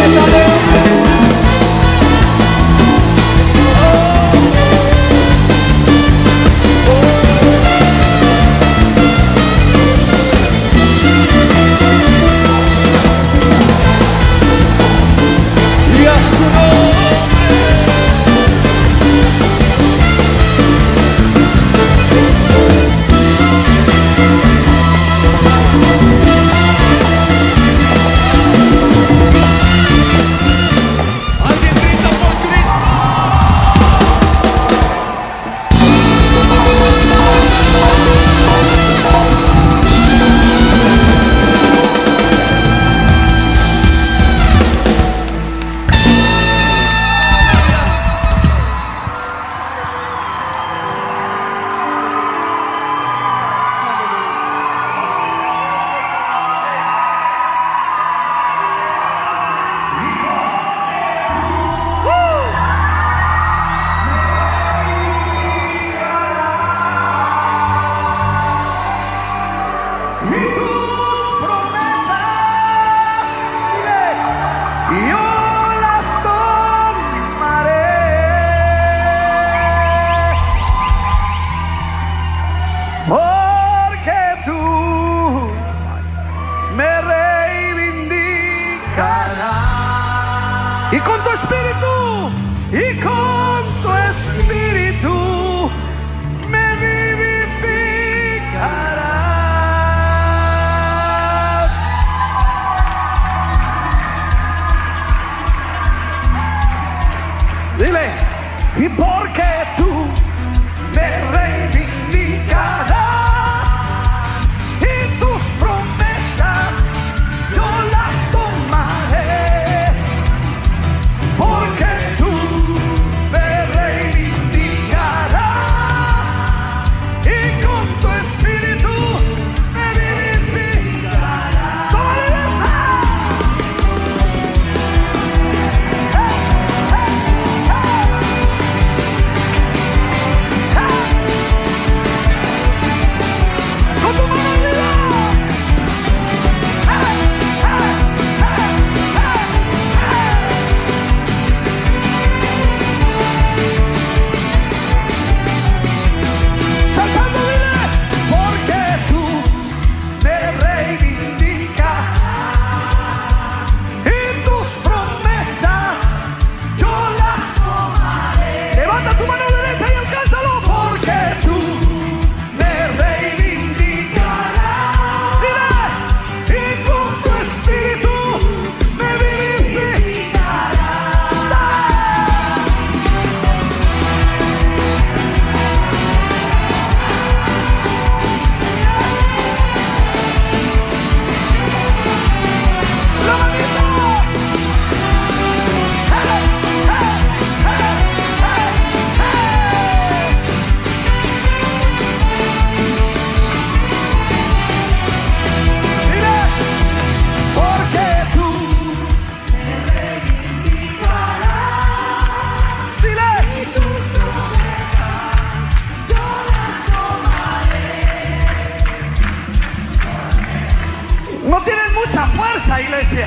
iglesia?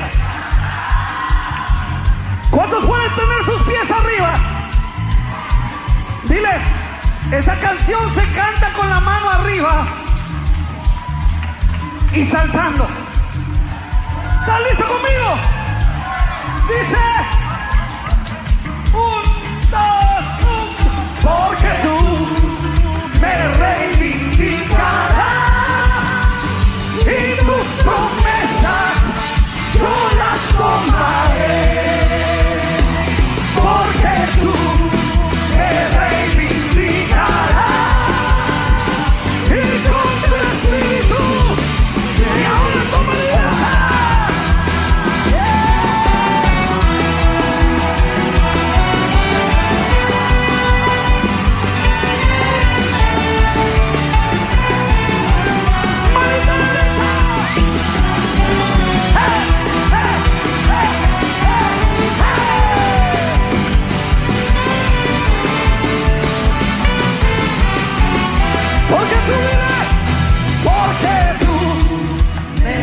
¿Cuántos pueden tener sus pies arriba? Dile, esa canción se canta con la mano arriba y saltando. ¿Estás listo conmigo? Dice, un, dos, un, porque tú me reivindicarás y tus promesas yo las tomaré, porque tú me reivindicarás y con tu espíritu y ahora tomaré. Porque tú dile, porque tú me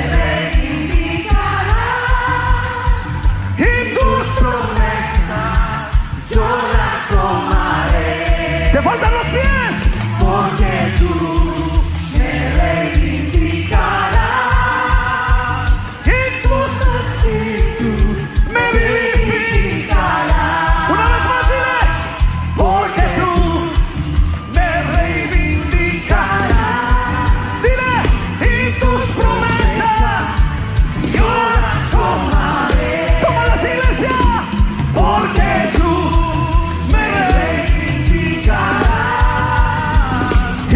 reivindicarás y tus promesas yo las tomaré. ¿Te faltan los pies? Porque tú me reivindicarás y tus espíritus me vivificarás. Una vez más dile, porque tú me reivindicarás. Dile, y tus promesas yo las tomaré. Tómalas, iglesia, porque tú me reivindicarás y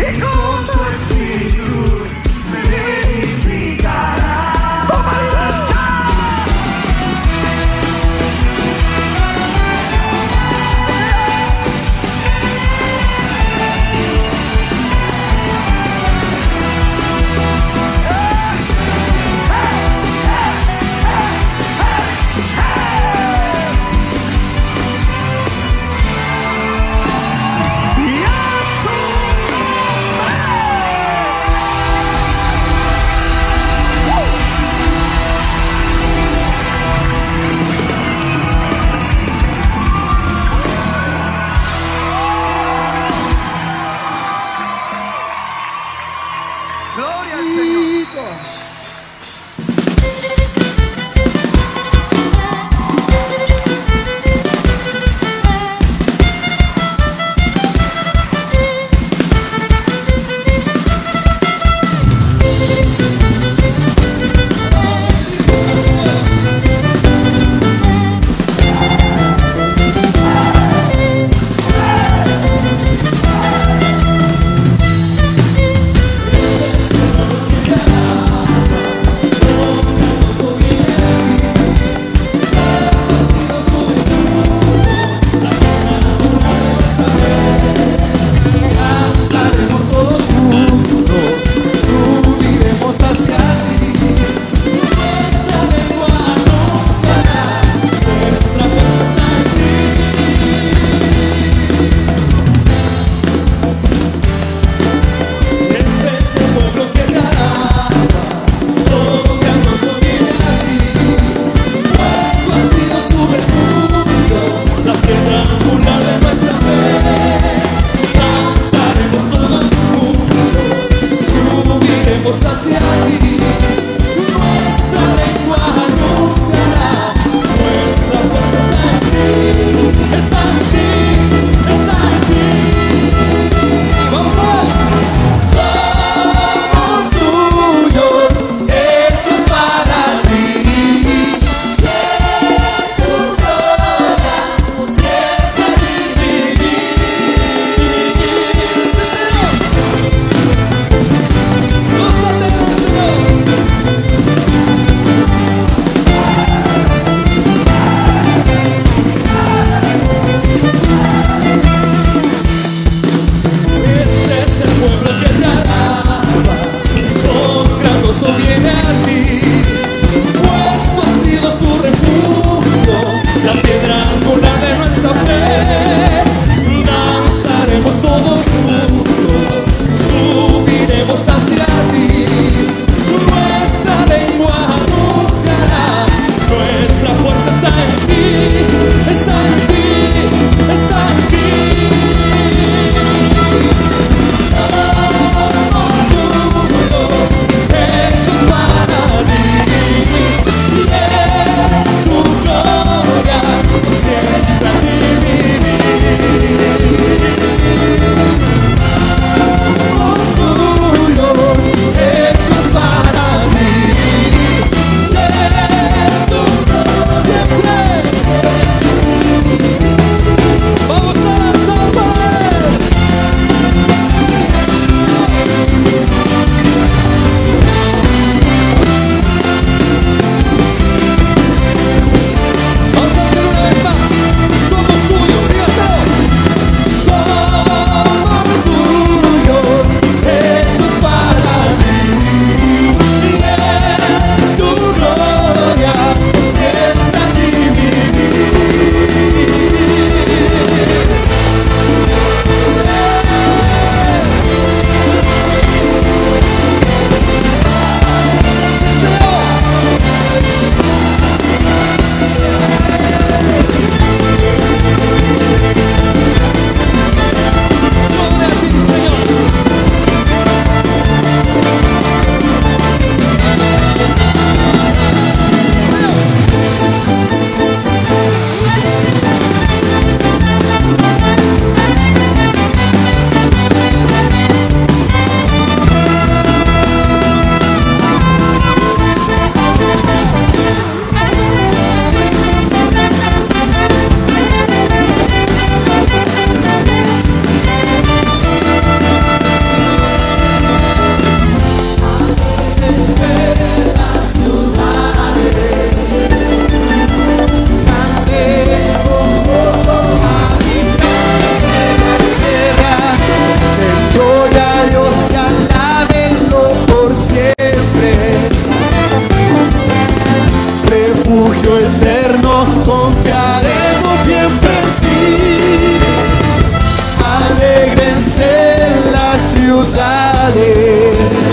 ciudades.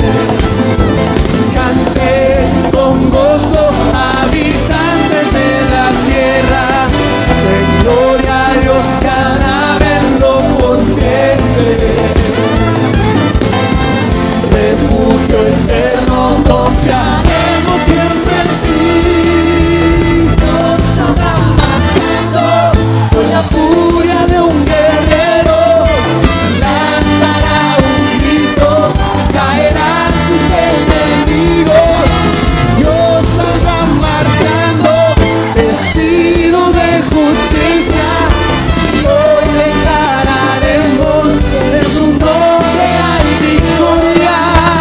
Cante con gozo, habitantes de la tierra, en gloria a Dios, que alabenlo por siempre. Refugio eterno, confiaremos siempre en ti. Dios sabrá marchando con la furia de un guerrero, lanzará un grito, caerán sus enemigos. Dios sabrá marchando vestido de justicia, y hoy declararemos en su nombre hay victoria.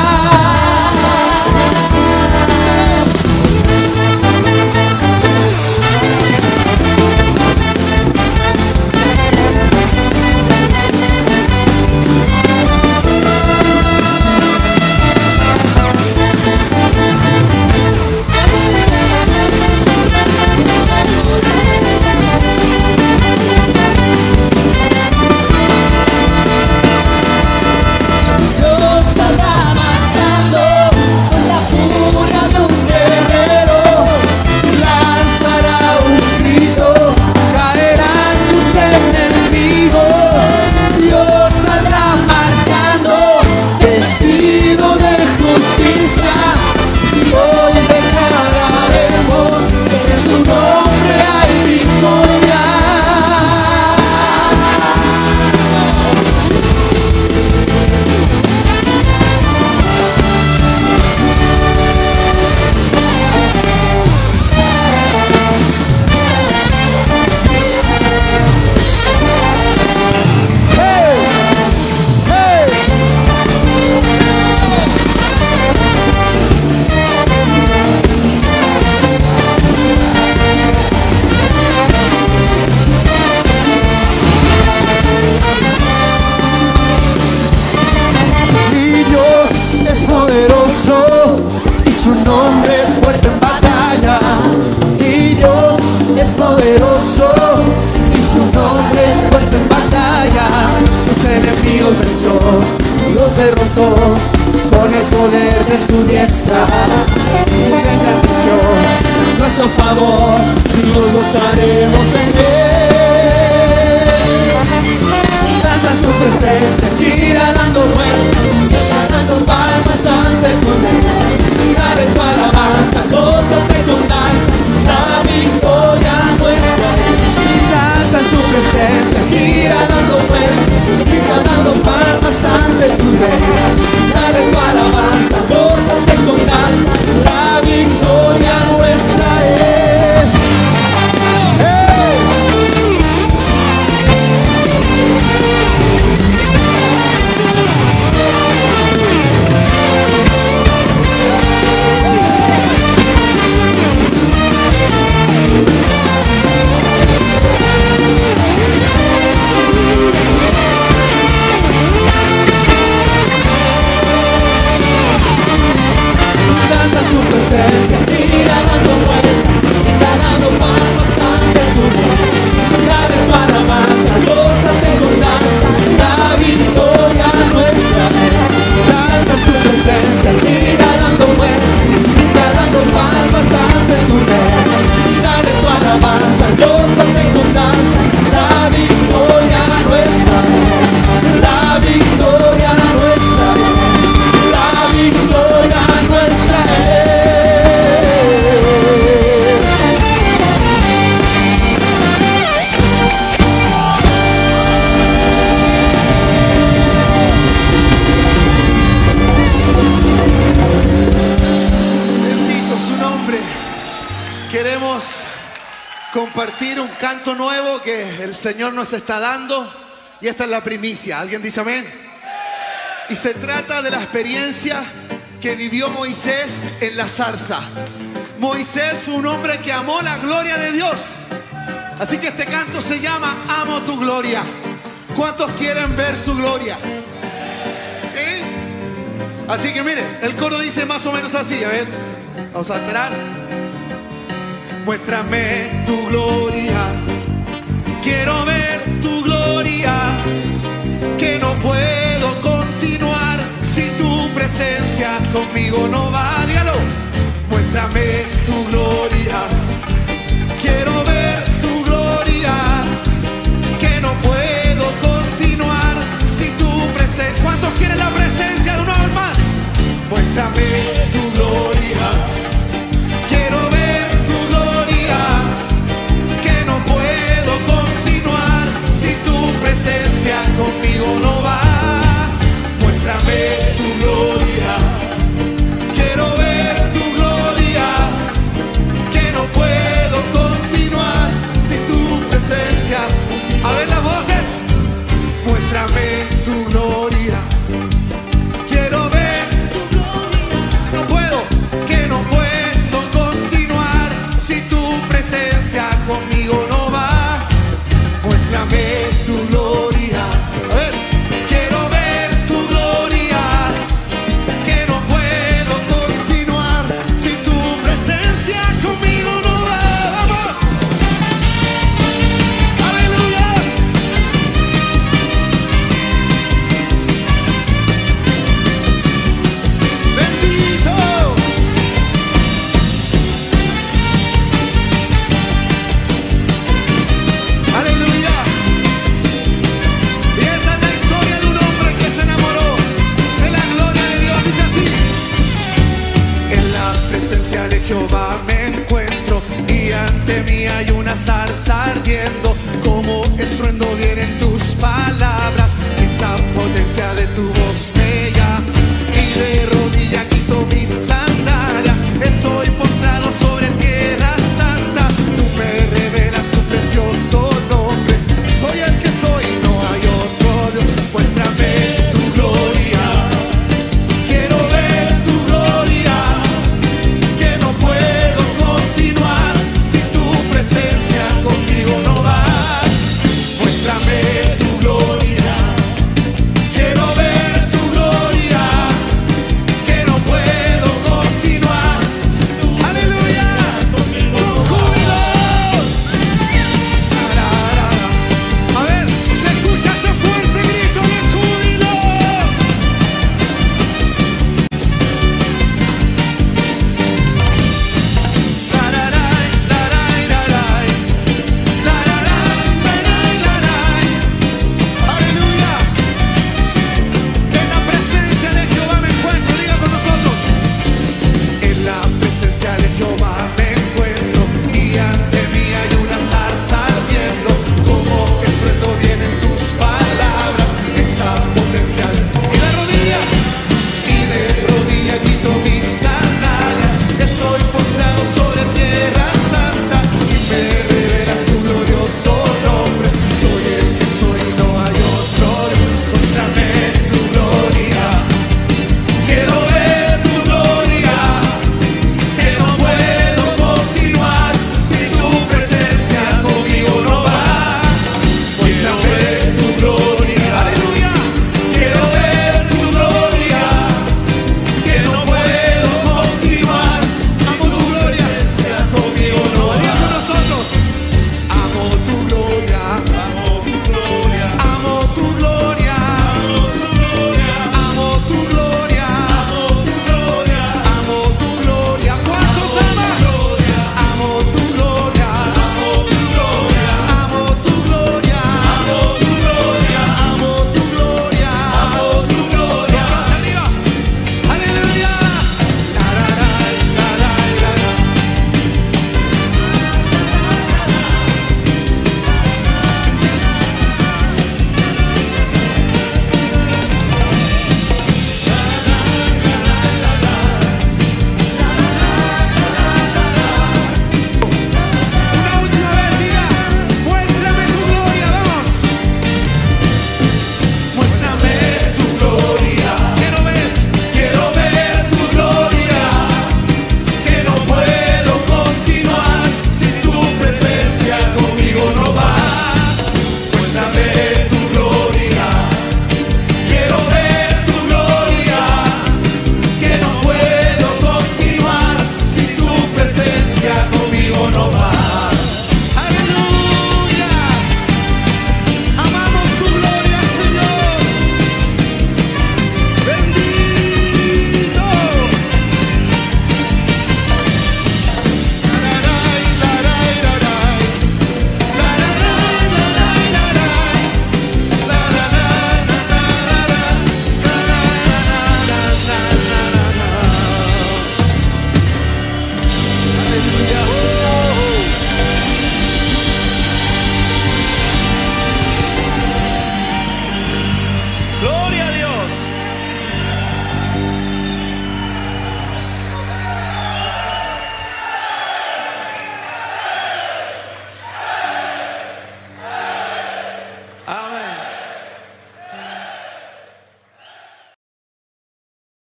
Dios saldrá marchando con la furia de un guerrero, lanzará un grito, caerán sus enemigos. Dios saldrá marchando vestido de justicia, y hoy declararemos que en su nombre hay victoria. Hey, hey. Mi Dios es poderoso y su nombre es fuerte en batalla. Mi Dios es poderoso y su nombre es fuerte en batalla. Sus enemigos venció, los derrotó con el poder de su diestra. Se engrandeció nuestro favor y nos gozaremos en él. Gracias a su presencia, gira dando vueltas, dando palmas ante tu poder. Dale tu alabanza, gózate con danza, la victoria nuestra es. Danza en su presencia, gira dando vueltas, gira dando palmas ante tu rey. Dale tu alabanza, gózate con danza, la victoria nuestra es. ¡Hey! Danza su presencia, gira dando vueltas, gira dando palmas ante tu rey. Dale tu alabanza, gózate con danza, la victoria nuestra es. Danza su presencia, gira dando vueltas, gira dando palmas ante tu rey. Dale tu alabanza, gózate con danza, la victoria nuestra es. La victoria nuestra es. La victoria nuestra es. Bendito su nombre. Queremos compartir un canto nuevo que el Señor nos está dando, y esta es la primicia. ¿Alguien dice amén? Y se trata de la experiencia que vivió Moisés en la zarza. Moisés fue un hombre que amó la gloria de Dios. Así que este canto se llama Amo tu gloria. ¿Cuántos quieren ver su gloria? ¿Sí? Así que mire, el coro dice más o menos así. A ver, vamos a esperar. Muéstrame tu gloria, quiero ver tu gloria, que no puedo continuar conmigo no va, dígalo. Muéstrame tu gloria. Quiero ver tu gloria, que no puedo continuar si tu presencia. ¿Cuántos quieren la presencia de una vez más? Muéstrame tu gloria. Quiero ver tu gloria, que no puedo continuar si tu presencia conmigo no va. Muéstrame tu gloria. Quiero ver tu gloria, que no puedo continuar si tu presencia. A ver las voces. Muéstrame tu gloria. Quiero ver tu gloria. No puedo, que no puedo continuar si tu presencia conmigo no va. Muéstrame tu gloria. A ver. Quiero ver tu gloria, que no puedo continuar si tu presencia conmigo no va. ¡Vamos! ¡Aleluya! ¡Bendito! ¡Aleluya! Y esa es la historia de un hombre que se enamoró de la gloria de Dios. Dice así: en la presencia de Jehová